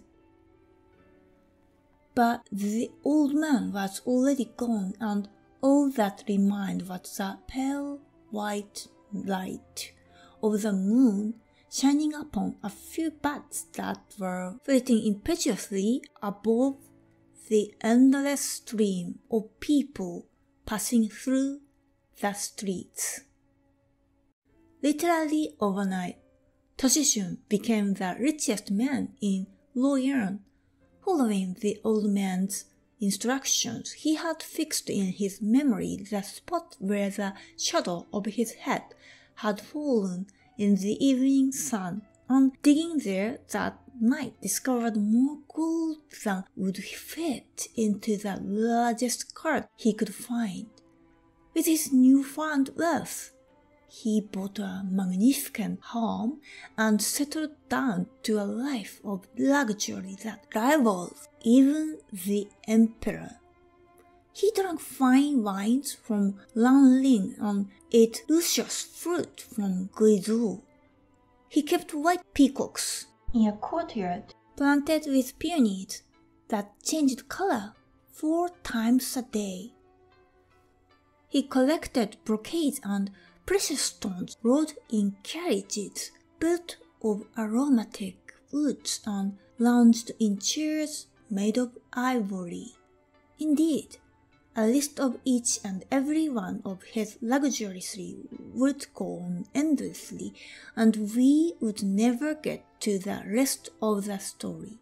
But the old man was already gone, and all that remained was the pale white light of the moon shining upon a few bats that were flitting impetuously above the endless stream of people passing through the streets. Literally overnight, Toshishun became the richest man in Luoyang. Following the old man's instructions, he had fixed in his memory the spot where the shadow of his head had fallen in the evening sun, and digging there that night discovered more gold than would fit into the largest cart he could find. With his newfound wealth, he bought a magnificent home and settled down to a life of luxury that rivaled even the emperor. He drank fine wines from Lanling and ate luscious fruit from Guizhou. He kept white peacocks in a courtyard planted with peonies that changed color four times a day. He collected brocades and precious stones rode in carriages built of aromatic woods and lounged in chairs made of ivory. Indeed, a list of each and every one of his luxuries would go on endlessly, and we would never get to the rest of the story.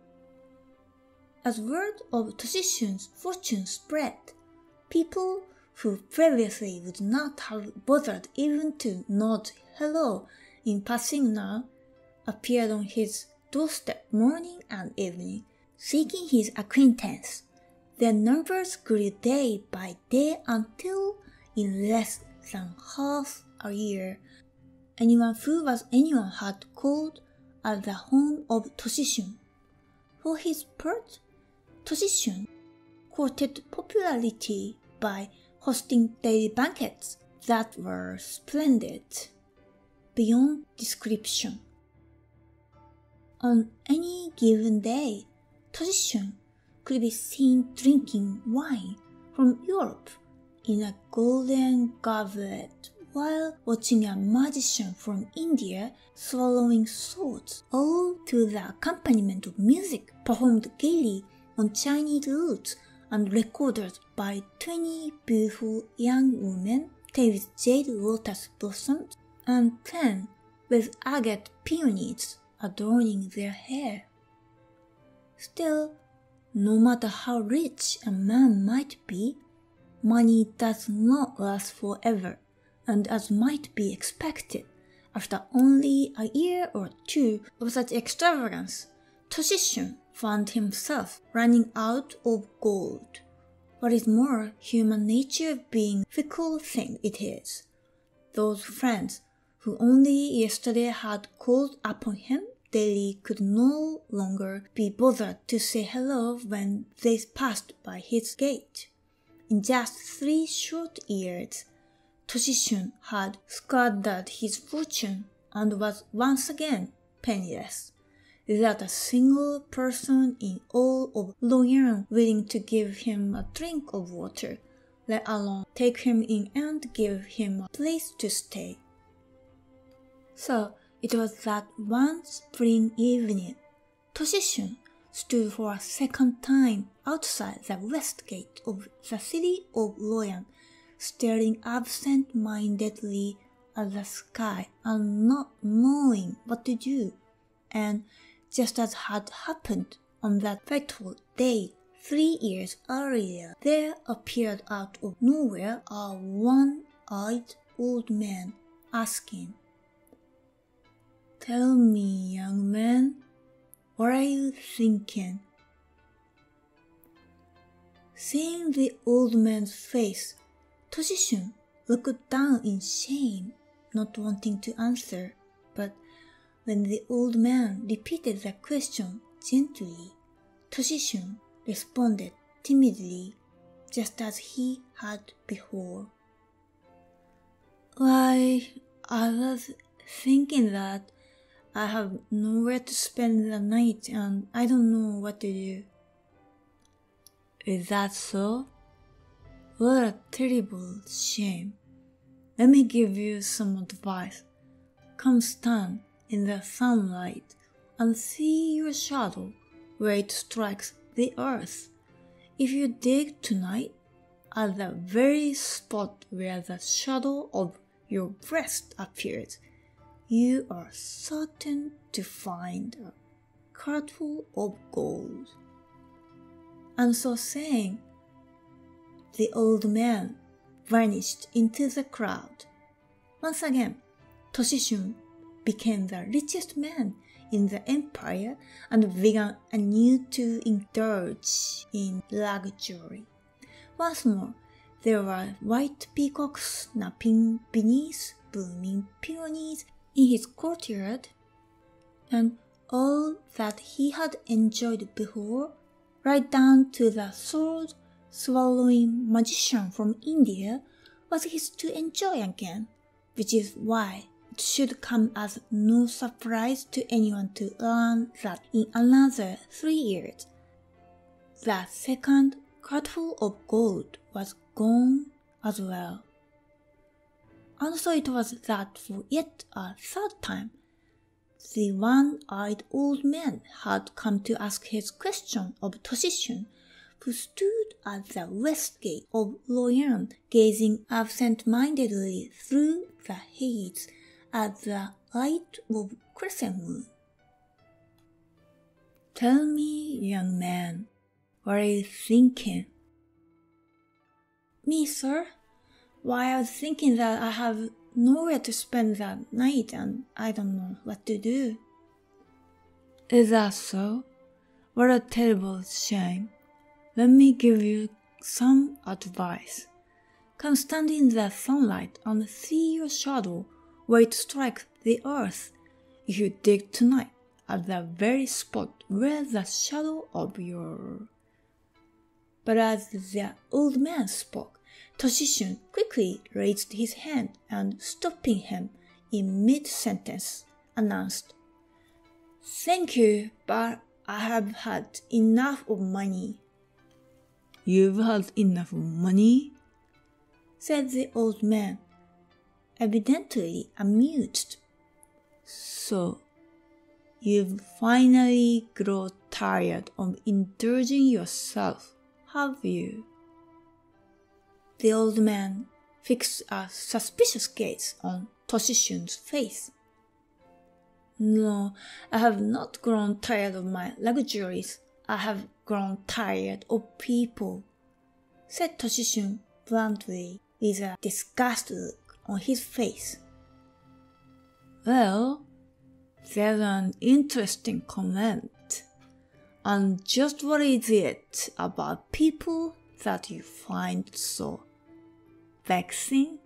As word of Toshishun's fortune spread, people who previously would not have bothered even to nod hello in passing now appeared on his doorstep morning and evening, seeking his acquaintance. Their numbers grew day by day until, in less than half a year, anyone who was anyone had called at the home of Toshishun. For his part, Toshishun courted popularity by hosting daily banquets that were splendid beyond description. On any given day, Toshishun could be seen drinking wine from Europe in a golden goblet while watching a magician from India swallowing swords, all to the accompaniment of music performed gaily on Chinese lutes and recorded by twenty beautiful young women with jade lotus blossoms and ten with agate peonies adorning their hair. Still, no matter how rich a man might be, money does not last forever, and as might be expected, after only a year or two of such extravagance, Toshishun found himself running out of gold. What is more, human nature being fickle thing it is. Those friends who only yesterday had called upon him daily could no longer be bothered to say hello when they passed by his gate. In just three short years, Toshishun had squandered his fortune and was once again penniless, without a single person in all of Luoyang willing to give him a drink of water, let alone take him in and give him a place to stay. So, it was that one spring evening, Toshishun stood for a second time outside the west gate of the city of Luoyang, staring absent-mindedly at the sky and not knowing what to do. And just as had happened on that fateful day three years earlier, there appeared out of nowhere a one-eyed old man asking, "Tell me, young man, what are you thinking?" Seeing the old man's face, Toshishun looked down in shame, not wanting to answer, but when the old man repeated the question gently, Toshishun responded timidly, just as he had before. "Why, I was thinking that I have nowhere to spend the night and I don't know what to do." "Is that so? What a terrible shame. Let me give you some advice. Come stand in the sunlight and see your shadow where it strikes the earth. If you dig tonight, at the very spot where the shadow of your breast appears, you are certain to find a cartful of gold." And so saying, the old man vanished into the crowd. Once again, Toshishun became the richest man in the empire and began anew to indulge in luxury. Once more, there were white peacocks napping beneath blooming peonies in his courtyard, and all that he had enjoyed before, right down to the sword-swallowing magician from India, was his to enjoy again, which is why it should come as no surprise to anyone to learn that in another three years, the second cartful of gold was gone as well. And so it was that for yet a third time, the one-eyed old man had come to ask his question of Toshishun, who stood at the west gate of Loyan, gazing absent-mindedly through the haze at the light of crescent moon. "Tell me, young man, what are you thinking?" "Me, sir? Why, I was thinking that I have nowhere to spend the night and I don't know what to do." "Is that so? What a terrible shame. Let me give you some advice. Come stand in the sunlight and see your shadow where it strikes the earth. If you dig tonight at the very spot where the shadow of your..." But as the old man spoke, Toshishun quickly raised his hand and, stopping him in mid-sentence, announced, "Thank you, but I have had enough of money." "You've had enough money?" said the old man, evidently amused. "So, you've finally grown tired of indulging yourself, have you?" The old man fixed a suspicious gaze on Toshishun's face. "No, I have not grown tired of my luxuries. I have grown tired of people," said Toshishun bluntly, with a disgusted look on his face. "Well, that's an interesting comment. And just what is it about people that you find so vexing?"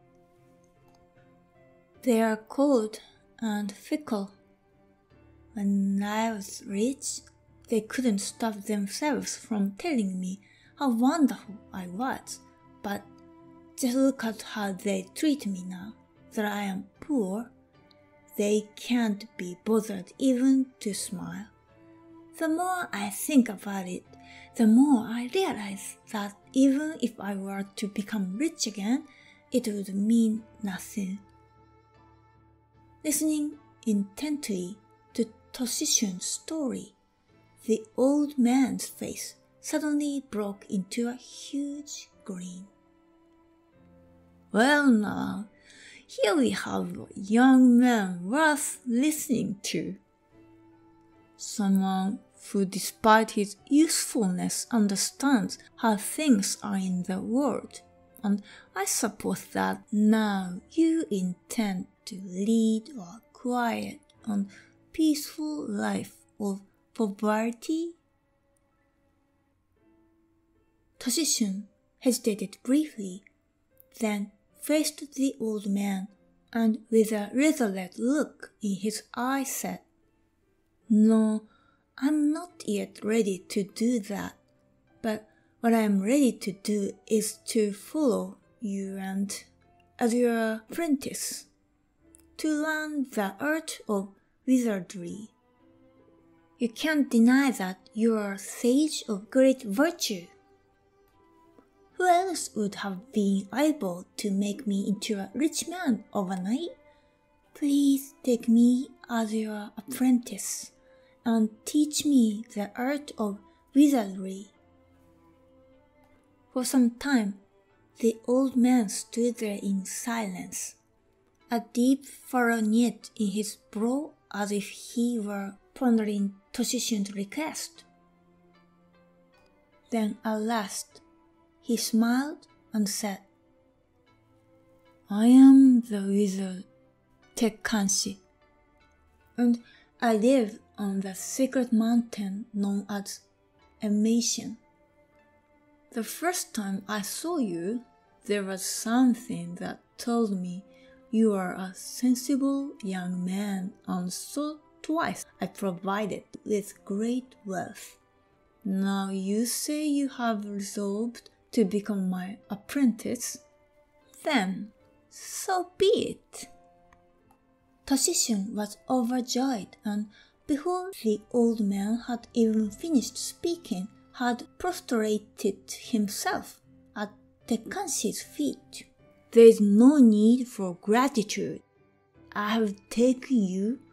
"They are cold and fickle. When I was rich, they couldn't stop themselves from telling me how wonderful I was, but just look at how they treat me now that I am poor. They can't be bothered even to smile. The more I think about it, the more I realize that even if I were to become rich again, it would mean nothing." Listening intently to Toshishun's story, the old man's face suddenly broke into a huge grin. "Well now, here we have a young man worth listening to. Someone who, despite his usefulness, understands how things are in the world, and I suppose that now you intend to lead a quiet and peaceful life of poverty?" Toshishun hesitated briefly, then faced the old man, and with a resolute look in his eye said, "No, I'm not yet ready to do that, but what I am ready to do is to follow you and, as your apprentice, to learn the art of wizardry. You can't deny that you are a sage of great virtue. Who else would have been able to make me into a rich man overnight? Please take me as your apprentice and teach me the art of wizardry." For some time, the old man stood there in silence, a deep furrow knit in his brow as if he were pondering Toshishun's request. Then at last, he smiled and said, "I am the wizard Tekkanshi, and I live on the secret mountain known as Emission. The first time I saw you, there was something that told me you are a sensible young man, and so twice I provided with great wealth. Now you say you have resolved to become my apprentice. Then, so be it." Toshishun was overjoyed, and before the old man had even finished speaking, had prostrated himself at Tekkanshi's feet. "There is no need for gratitude. I have taken you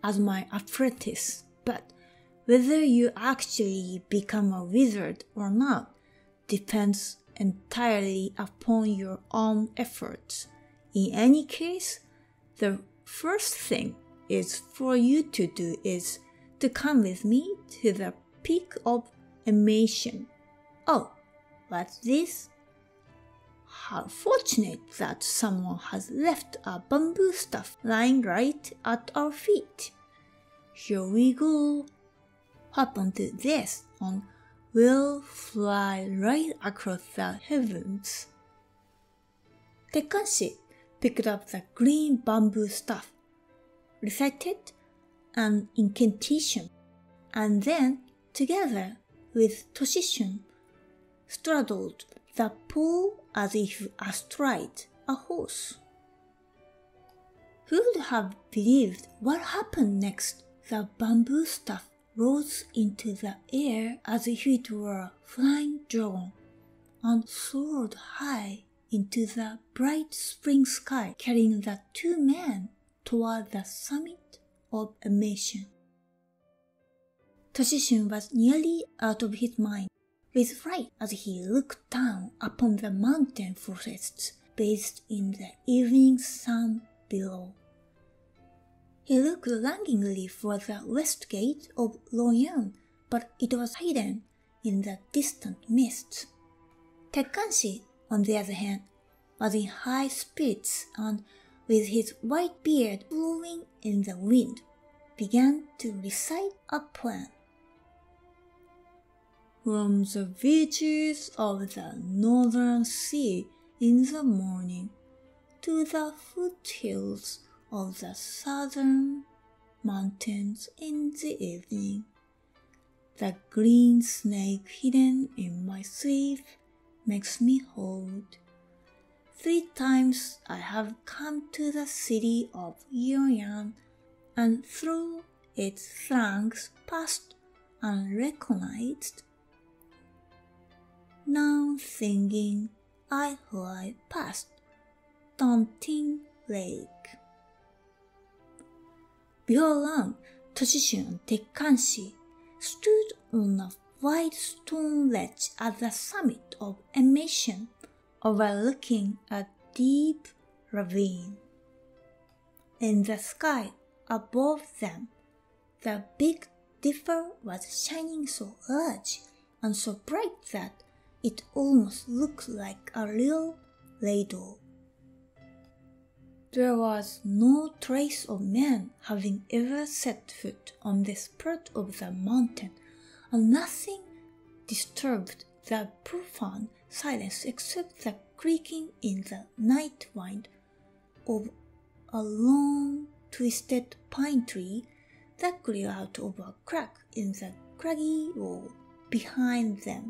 as my apprentice, but whether you actually become a wizard or not depends entirely upon your own efforts. In any case, the first thing is for you to do is to come with me to the peak of emission. Oh, what's this? How fortunate that someone has left a bamboo staff lying right at our feet. Here we go. Hop onto this and we'll fly right across the heavens. Tekkanshi picked up the green bamboo staff, recited an incantation, and then, together with Toshishun, straddled the pole as if astride a horse. Who would have believed what happened next? The bamboo staff rose into the air as if it were a flying dragon and soared high into the bright spring sky, carrying the two men toward the summit of emission. Toshishun was nearly out of his mind with fright as he looked down upon the mountain forests bathed in the evening sun below. He looked longingly for the west gate of Longyang, but it was hidden in the distant mists. Tekkanshi, on the other hand, was in high spirits and, with his white beard blowing in the wind, began to recite a poem. From the beaches of the northern sea in the morning to the foothills of the southern mountains in the evening, the green snake hidden in my sleeve makes me hold. Three times I have come to the city of Yongyang, and through its throngs passed unrecognized. Now singing I fly past Daunting Lake. Before long, Toshishun and Tekkanshi stood on a wide stone ledge at the summit of emission, overlooking a deep ravine. In the sky above them, the Big Dipper was shining so large and so bright that it almost looked like a real ladle. There was no trace of man having ever set foot on this part of the mountain, and nothing disturbed the profound silence except the creaking in the night wind of a long, twisted pine tree that grew out of a crack in the craggy wall behind them.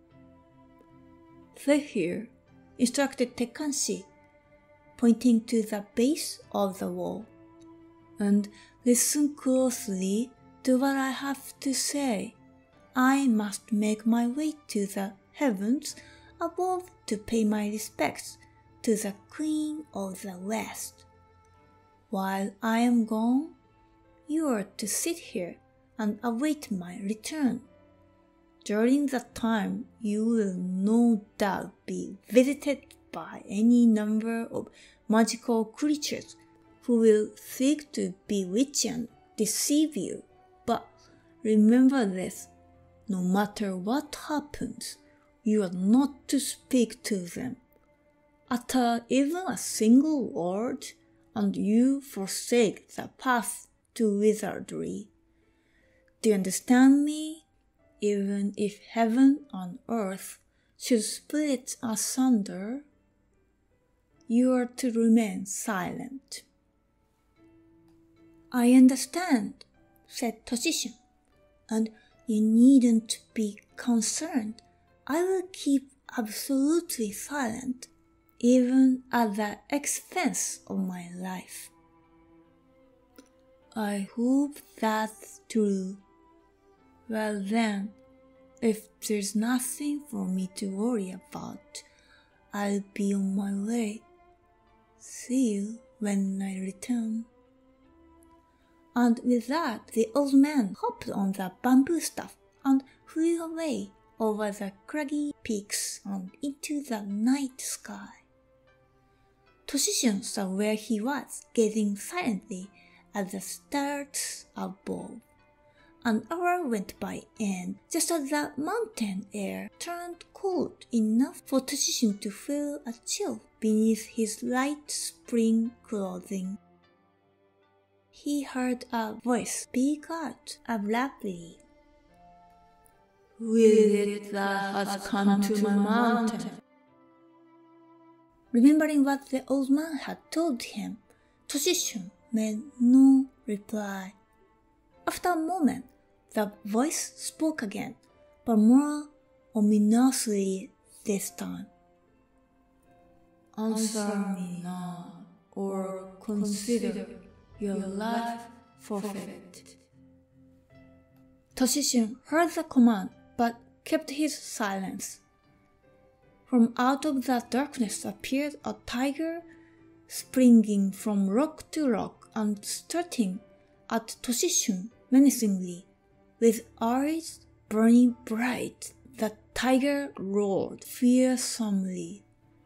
"Stay here," instructed Tekkanshi, pointing to the base of the wall, "and listen closely to what I have to say. I must make my way to the heavens above to pay my respects to the Queen of the West. While I am gone, you are to sit here and await my return. During that time, you will no doubt be visited by any number of magical creatures who will seek to bewitch and deceive you. But remember this, no matter what happens, you are not to speak to them. Utter even a single word, and you forsake the path to wizardry. Do you understand me? Even if heaven and earth should split asunder, you are to remain silent." "I understand," said Toshishun, "and you needn't be concerned. I will keep absolutely silent, even at the expense of my life." "I hope that's true. Well then, if there's nothing for me to worry about, I'll be on my way. See you when I return." and with that the old man hopped on the bamboo staff and flew away over the craggy peaks and into the night sky. Toshishun saw where he was, gazing silently at the stars above. An hour went by, and just as the mountain air turned cold enough for Toshishun to feel a chill beneath his light spring clothing, he heard a voice speak out abruptly. "Who is it that has come to my mountain?" Remembering what the old man had told him, Toshishun made no reply. After a moment, the voice spoke again, but more ominously this time. "Answer me now, or consider your life forfeit." Toshishun heard the command, but kept his silence. From out of the darkness appeared a tiger, springing from rock to rock and starting at Toshishun menacingly. With eyes burning bright, the tiger roared fearsomely.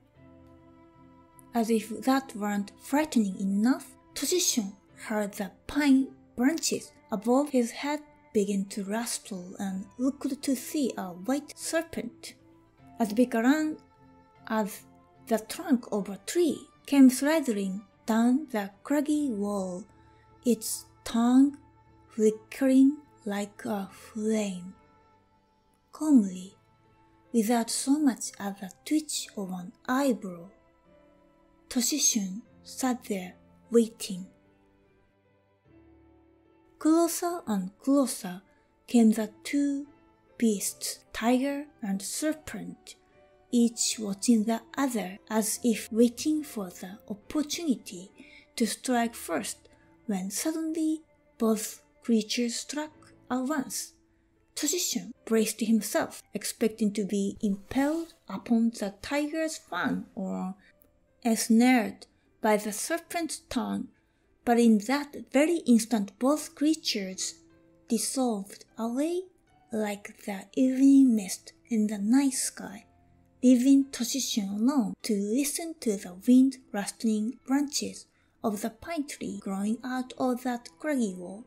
As if that weren't frightening enough, Toshishun heard the pine branches above his head begin to rustle and looked to see a white serpent as big around as the trunk of a tree came slithering down the craggy wall, its tongue flickering like a flame. Calmly, without so much as a twitch of an eyebrow, Toshishun sat there waiting. Closer and closer came the two beasts, tiger and serpent, each watching the other as if waiting for the opportunity to strike first, when suddenly both creatures struck at once. Toshishun braced himself, expecting to be impaled upon the tiger's fang or ensnared by the serpent's tongue, but in that very instant both creatures dissolved away like the evening mist in the night sky, leaving Toshishun alone to listen to the wind rustling branches of the pine tree growing out of that craggy wall.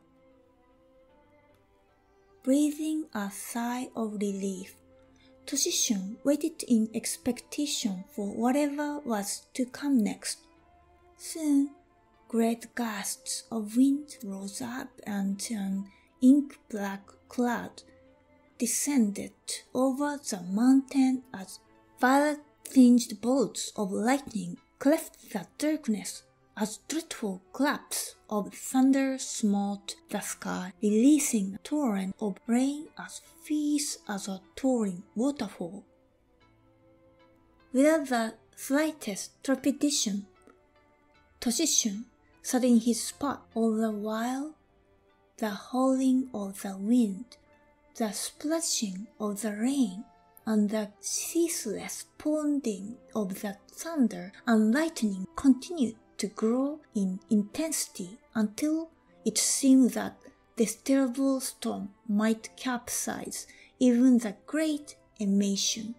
Breathing a sigh of relief, Toshishun waited in expectation for whatever was to come next. Soon, great gusts of wind rose up and an ink-black cloud descended over the mountain as violet-tinged bolts of lightning cleft the darkness as dreadful claps of thunder smote the sky, releasing a torrent of rain as fierce as a towering waterfall. Without the slightest trepidation, Toshishun sat in his spot all the while. The howling of the wind, the splashing of the rain, and the ceaseless pounding of the thunder and lightning continued to grow in intensity until it seemed that this terrible storm might capsize even the great emission.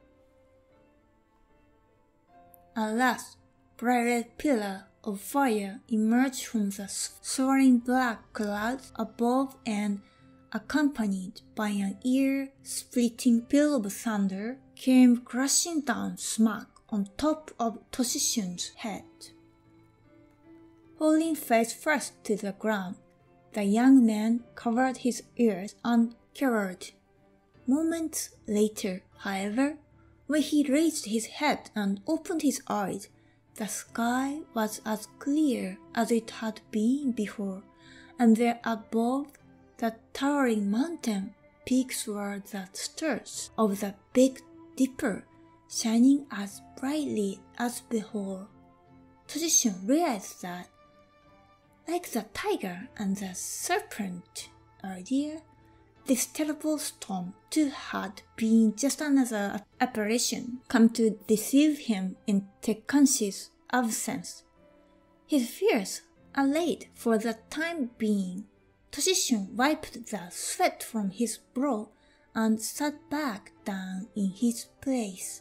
At last, bright red pillar of fire emerged from the soaring black clouds above, and accompanied by an ear-splitting peal of thunder, came crashing down smack on top of Toshishun's head. Falling face first to the ground, the young man covered his ears and cowered. Moments later, however, when he raised his head and opened his eyes, the sky was as clear as it had been before, and there above the towering mountain peaks were the stars of the Big Dipper, shining as brightly as before. Toshishun realized that, like the tiger and the serpent earlier, this terrible storm too had been just another apparition come to deceive him in Tekkanshi's absence. His fears allayed for the time being, Toshishun wiped the sweat from his brow and sat back down in his place.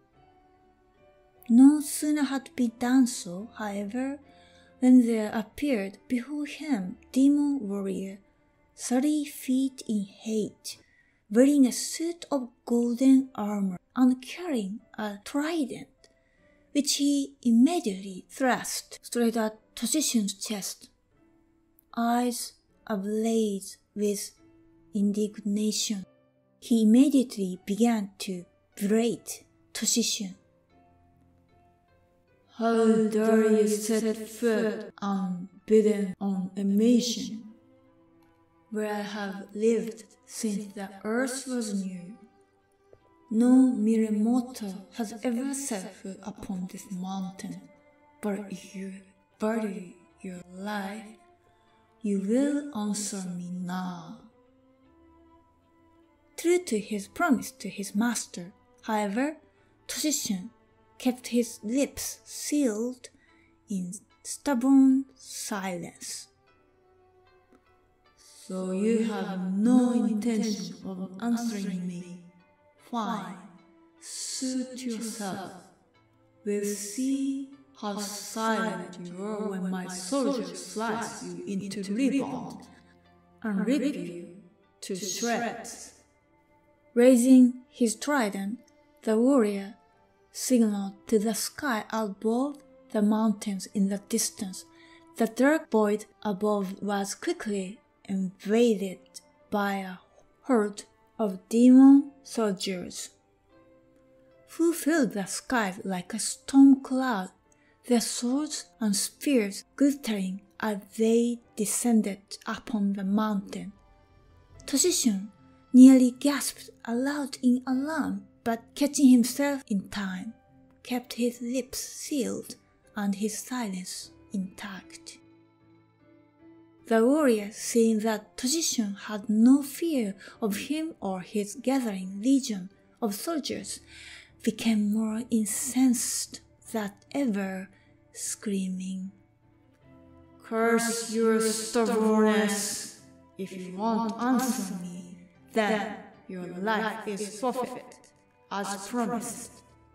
No sooner had been done so, however, when there appeared before him demon warrior, thirty feet in height, wearing a suit of golden armor and carrying a trident, which he immediately thrust straight at Toshishun's chest. Eyes ablaze with indignation, he immediately began to berate Toshishun. How dare you set foot unbidden on a mission where I have lived since the earth was new? No mere mortal has ever set foot upon this mountain, but if you value your life, you will answer me now. True to his promise to his master, however, Toshishun kept his lips sealed in stubborn silence. So you have no intention of answering me? Fine, suit yourself. We'll see how silent you are when my soldiers slice you into ribbons and rip you to shreds. Raising his trident, the warrior signaled to the sky above the mountains in the distance. The dark void above was quickly invaded by a horde of demon soldiers, who filled the sky like a storm cloud, their swords and spears glittering as they descended upon the mountain. Toshishun nearly gasped aloud in alarm, but catching himself in time, kept his lips sealed and his silence intact. The warrior, seeing that Toshishun had no fear of him or his gathering legion of soldiers, became more incensed than ever, screaming, "Curse your stubbornness! If you won't answer me, then your life is forfeit, as promised."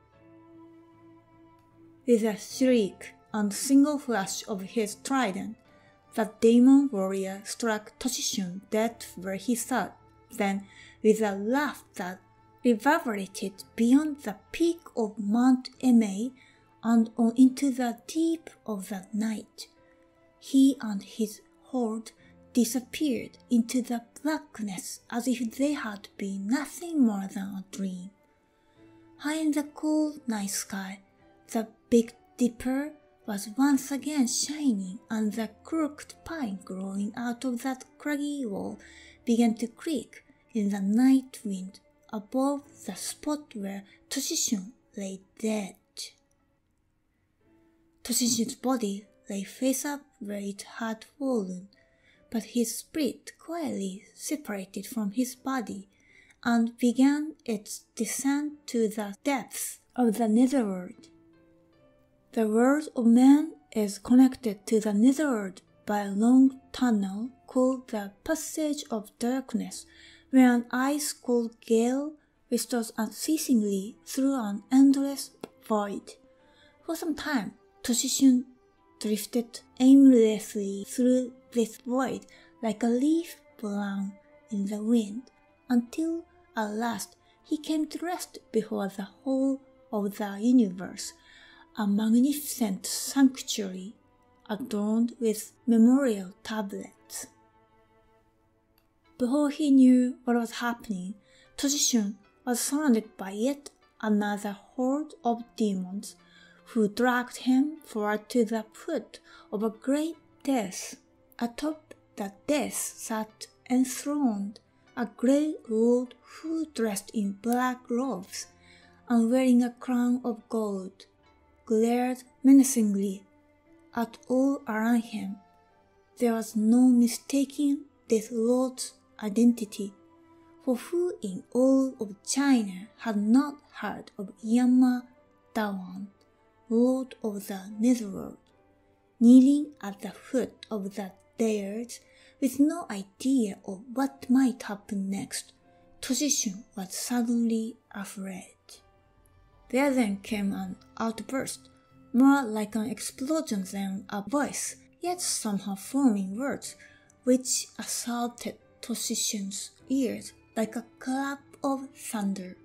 With a shriek and single flash of his trident, the demon warrior struck Toshishun dead where he sat. Then, with a laugh that reverberated beyond the peak of Mount Emei and on into the deep of the night, he and his horde disappeared into the blackness as if they had been nothing more than a dream. High in the cold night sky, the Big Dipper was once again shining, and the crooked pine growing out of that craggy wall began to creak in the night wind above the spot where Toshishun lay dead. Toshishun's body lay face up where it had fallen, but his spirit quietly separated from his body and began its descent to the depths of the netherworld. The world of man is connected to the netherworld by a long tunnel called the Passage of Darkness, where an ice-cold gale restores unceasingly through an endless void. For some time, Toshishun drifted aimlessly through this void like a leaf blown in the wind, until at last he came to rest before the whole of the universe, a magnificent sanctuary adorned with memorial tablets. Before he knew what was happening, Toshishun was surrounded by yet another horde of demons, who dragged him forward to the foot of a great death. Atop the death sat enthroned a great lord who dressed in black robes and wearing a crown of gold, glared menacingly at all around him. There was no mistaking this lord's identity, for who in all of China had not heard of Yama Dawan, lord of the netherworld? kneeling at the foot of the stairs with no idea of what might happen next, Toshishun was suddenly afraid. There then came an outburst, more like an explosion than a voice, yet somehow forming words, which assaulted Toshishun's ears like a clap of thunder.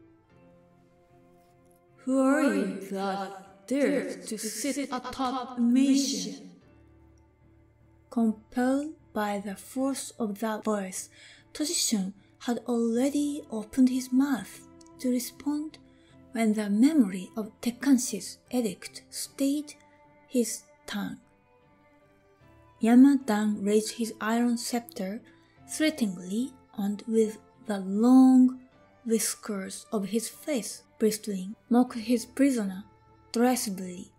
Who are you that dares to sit atop a mansion? Compelled by the force of that voice, Toshishun had already opened his mouth to respond when the memory of Tekanshi's edict stayed his tongue. Yamadan raised his iron scepter threateningly, and with the long whiskers of his face bristling, mocked his prisoner derisively.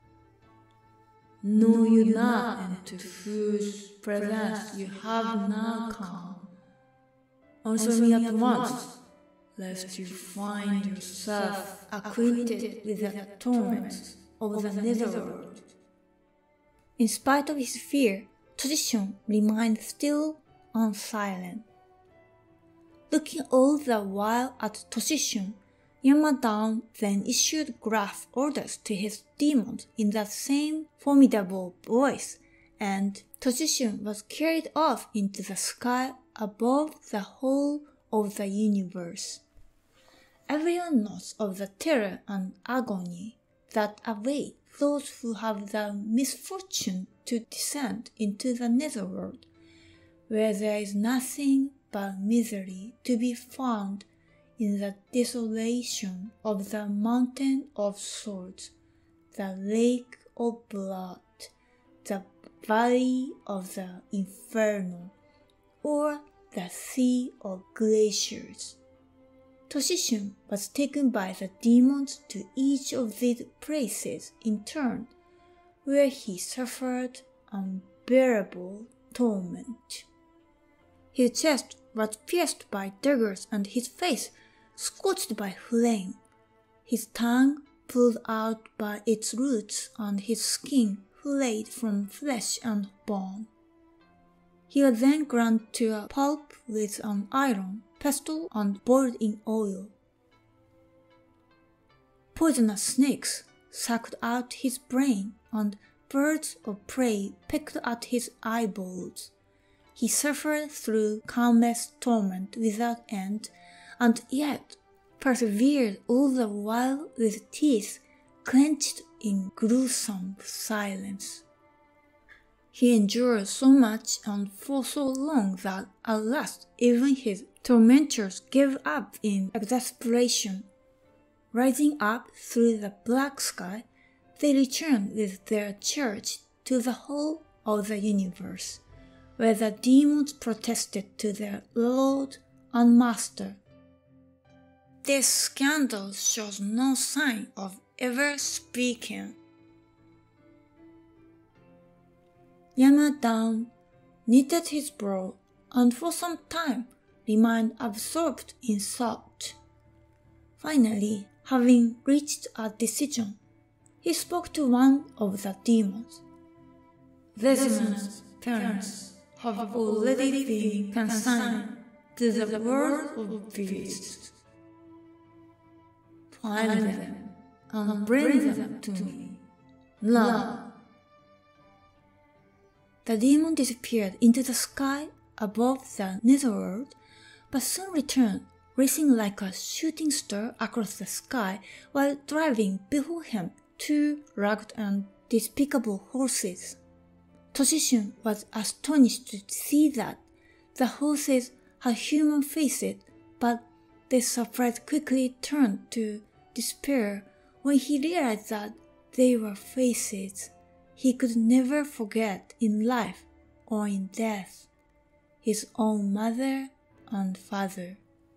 Know you not into whose presence you have now come. Answer me at once, lest you find yourself acquainted with the torments of the netherworld. In spite of his fear, Toshishun remained still and silent. Looking all the while at Toshishun, Yamadan then issued gruff orders to his demons in that same formidable voice, and Toshishun was carried off into the sky above the whole of the universe. Everyone knows of the terror and agony that await those who have the misfortune to descend into the netherworld, where there is nothing but misery to be found in the desolation of the mountain of swords, the lake of blood, the valley of the inferno, or the sea of glaciers. Toshishun was taken by the demons to each of these places in turn, where he suffered unbearable torment. His chest was pierced by daggers and his face scorched by flame, his tongue pulled out by its roots and his skin flayed from flesh and bone. He was then ground to a pulp with an iron pestle and boiled in oil. Poisonous snakes sucked out his brain, and birds of prey pecked at his eyeballs. He suffered through countless torment without end, and yet persevered all the while with teeth clenched in gruesome silence. He endured so much and for so long that at last even his tormentors gave up in exasperation. Rising up through the black sky, they returned with their charge to the whole of the universe, where the demons protested to their lord and master. This scandal shows no sign of ever speaking. Yamadan knitted his brow and for some time remained absorbed in thought. Finally, having reached a decision, he spoke to one of the demons. This man's parents have already been consigned to the world of beasts. Find them and bring them to me now. The demon disappeared into the sky above the netherworld, but soon returned, racing like a shooting star across the sky while driving before him two rugged and despicable horses. Toshishun was astonished to see that the horses had human faces, but this surprise quickly turned to despair when he realized that they were faces he could never forget in life or in death, his own mother and father.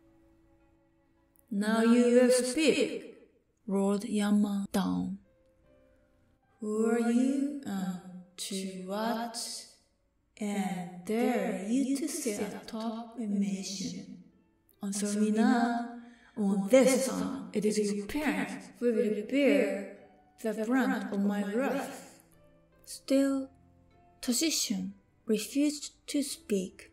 Now you will speak, roared Yamadan. Who are you and to what? And dare you to sit atop a mansion? Answer me now. On this time, it is your parents who will bear the brunt of my wrath. Still, Toshishun refused to speak.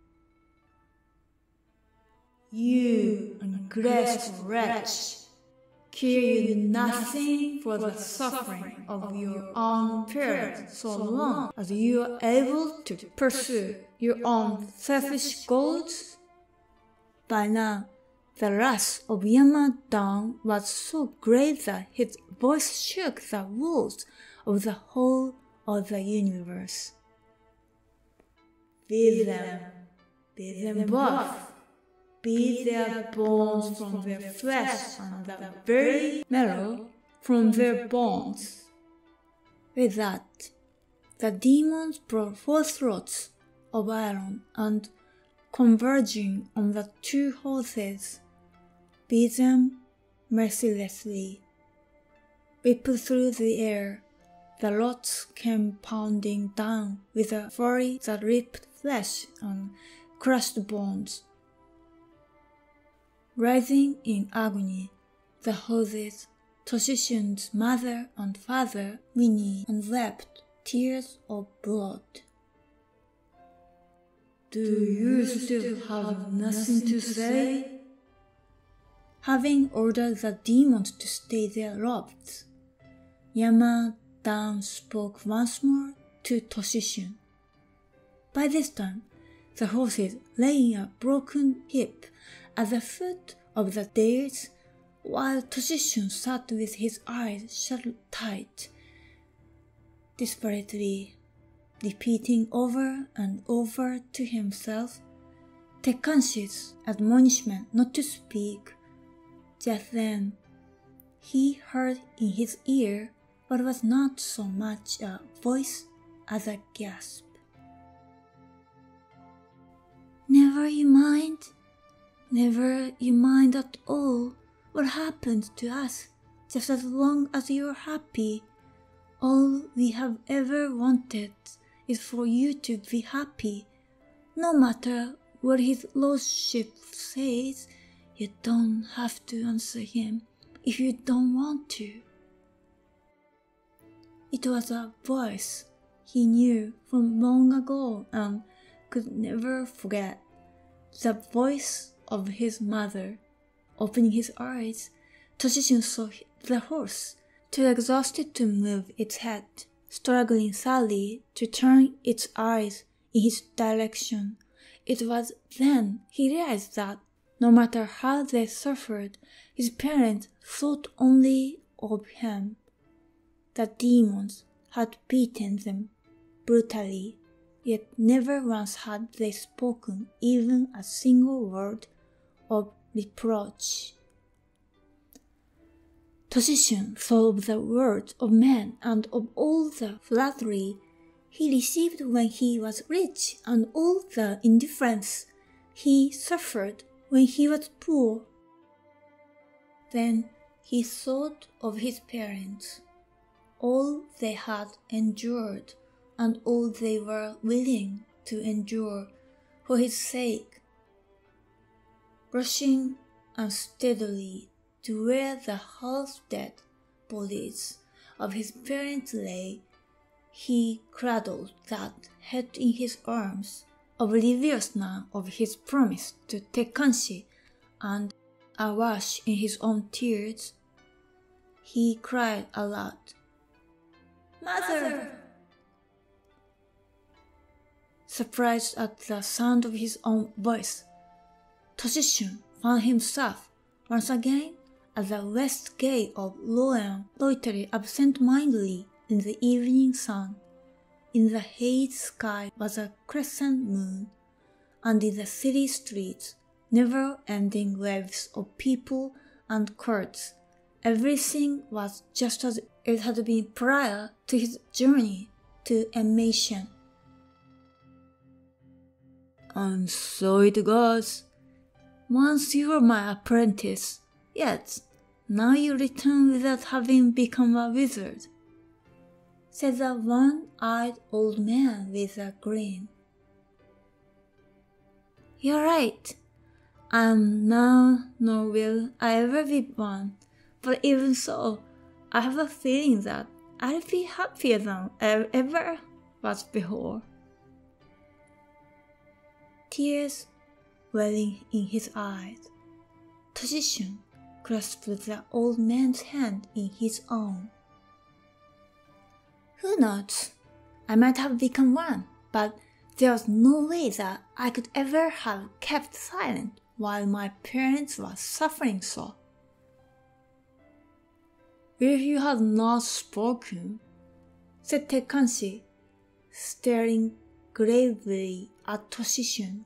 You ungrateful wretch! Care you nothing for the suffering of your own parents so long as you are able to pursue your own selfish goals? By now, the wrath of Yamadan was so great that his voice shook the walls of the whole of the universe. Beat them, beat them both. Beat their bones from their flesh and the very marrow from their bones. With that, the demons brought forth rods of iron and, converging on the two horses, beat them mercilessly. Whipped through the air, the rods came pounding down with a fury that ripped flesh and crushed bones. Writhing in agony, the horses, Toshishun's mother and father, whinnied and wept tears of blood. Do you still have nothing to say? Having ordered the demons to stay their robes, Yamadan spoke once more to Toshishun. By this time, the horses lay in a broken heap at the foot of the stairs, while Toshishun sat with his eyes shut tight, desperately repeating over and over to himself Tekanshi's admonishment not to speak. Just then, he heard in his ear what was not so much a voice as a gasp. Never you mind. Never you mind at all what happened to us, just as long as you're happy. All we have ever wanted is for you to be happy. No matter what his lordship says, you don't have to answer him if you don't want to. It was a voice he knew from long ago and could never forget. The voice of his mother. Opening his eyes, Toshishun saw the horse, too exhausted to move its head, struggling sadly to turn its eyes in his direction. It was then he realized that no matter how they suffered, his parents thought only of him. The demons had beaten them brutally, yet never once had they spoken even a single word of reproach. Toshishun thought of the words of men and of all the flattery he received when he was rich and all the indifference he suffered when he was poor. Then he thought of his parents, all they had endured and all they were willing to endure for his sake. Rushing unsteadily to where the half-dead bodies of his parents lay, he cradled that head in his arms, oblivious now of his promise to Tekanshi, and awash in his own tears, he cried aloud, "Mother!" Surprised at the sound of his own voice, Toshishun found himself once again at the west gate of Loen, loitering absent-mindedly in the evening sun. In the haze sky was a crescent moon, and in the city streets, never-ending waves of people and carts. Everything was just as it had been prior to his journey to Emmation. And so it goes. Once you were my apprentice, yet now you return without having become a wizard, said the one-eyed old man with a grin. You're right. I am now, nor will I ever be one, but even so, I have a feeling that I'll be happier than I ever was before. Tears welling in his eyes, Toshishun grasped the old man's hand in his own. Who knows? I might have become one, but there was no way that I could ever have kept silent while my parents were suffering so. If you had not spoken, said Tekkanshi, staring gravely at Toshishun,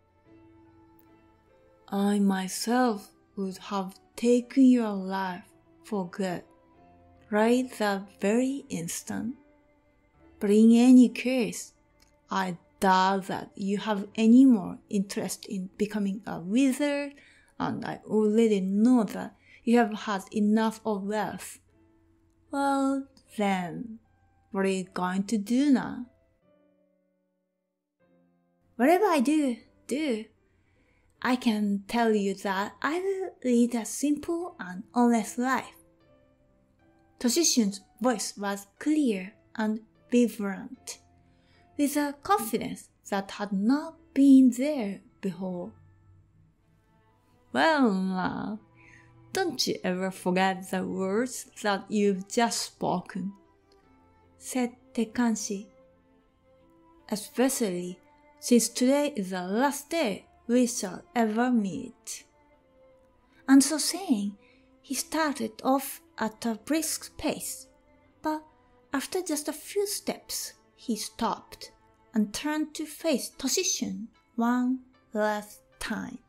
I myself would have taken your life for good, right that very instant. But in any case, I doubt that you have any more interest in becoming a wizard, and I already know that you have had enough of wealth. Well, then, what are you going to do now? Whatever I do, do. I can tell you that I will lead a simple and honest life. Toshishun's voice was clear and vibrant, with a confidence that had not been there before. Well now, don't you ever forget the words that you've just spoken, said Tekkanshi. Especially since today is the last day we shall ever meet. And so saying, he started off at a brisk pace, but after just a few steps, he stopped and turned to face Toshishun one last time.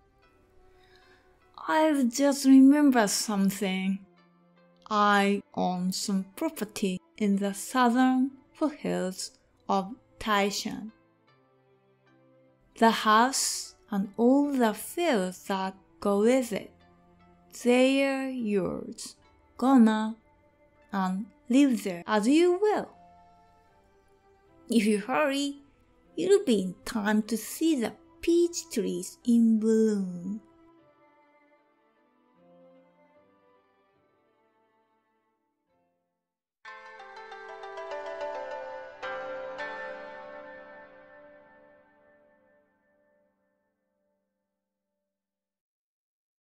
I've just remembered something. I own some property in the southern foothills of Taishan. The house and all the fields that go with it, they're yours. Go now and live there as you will. If you hurry, you'll be in time to see the peach trees in bloom.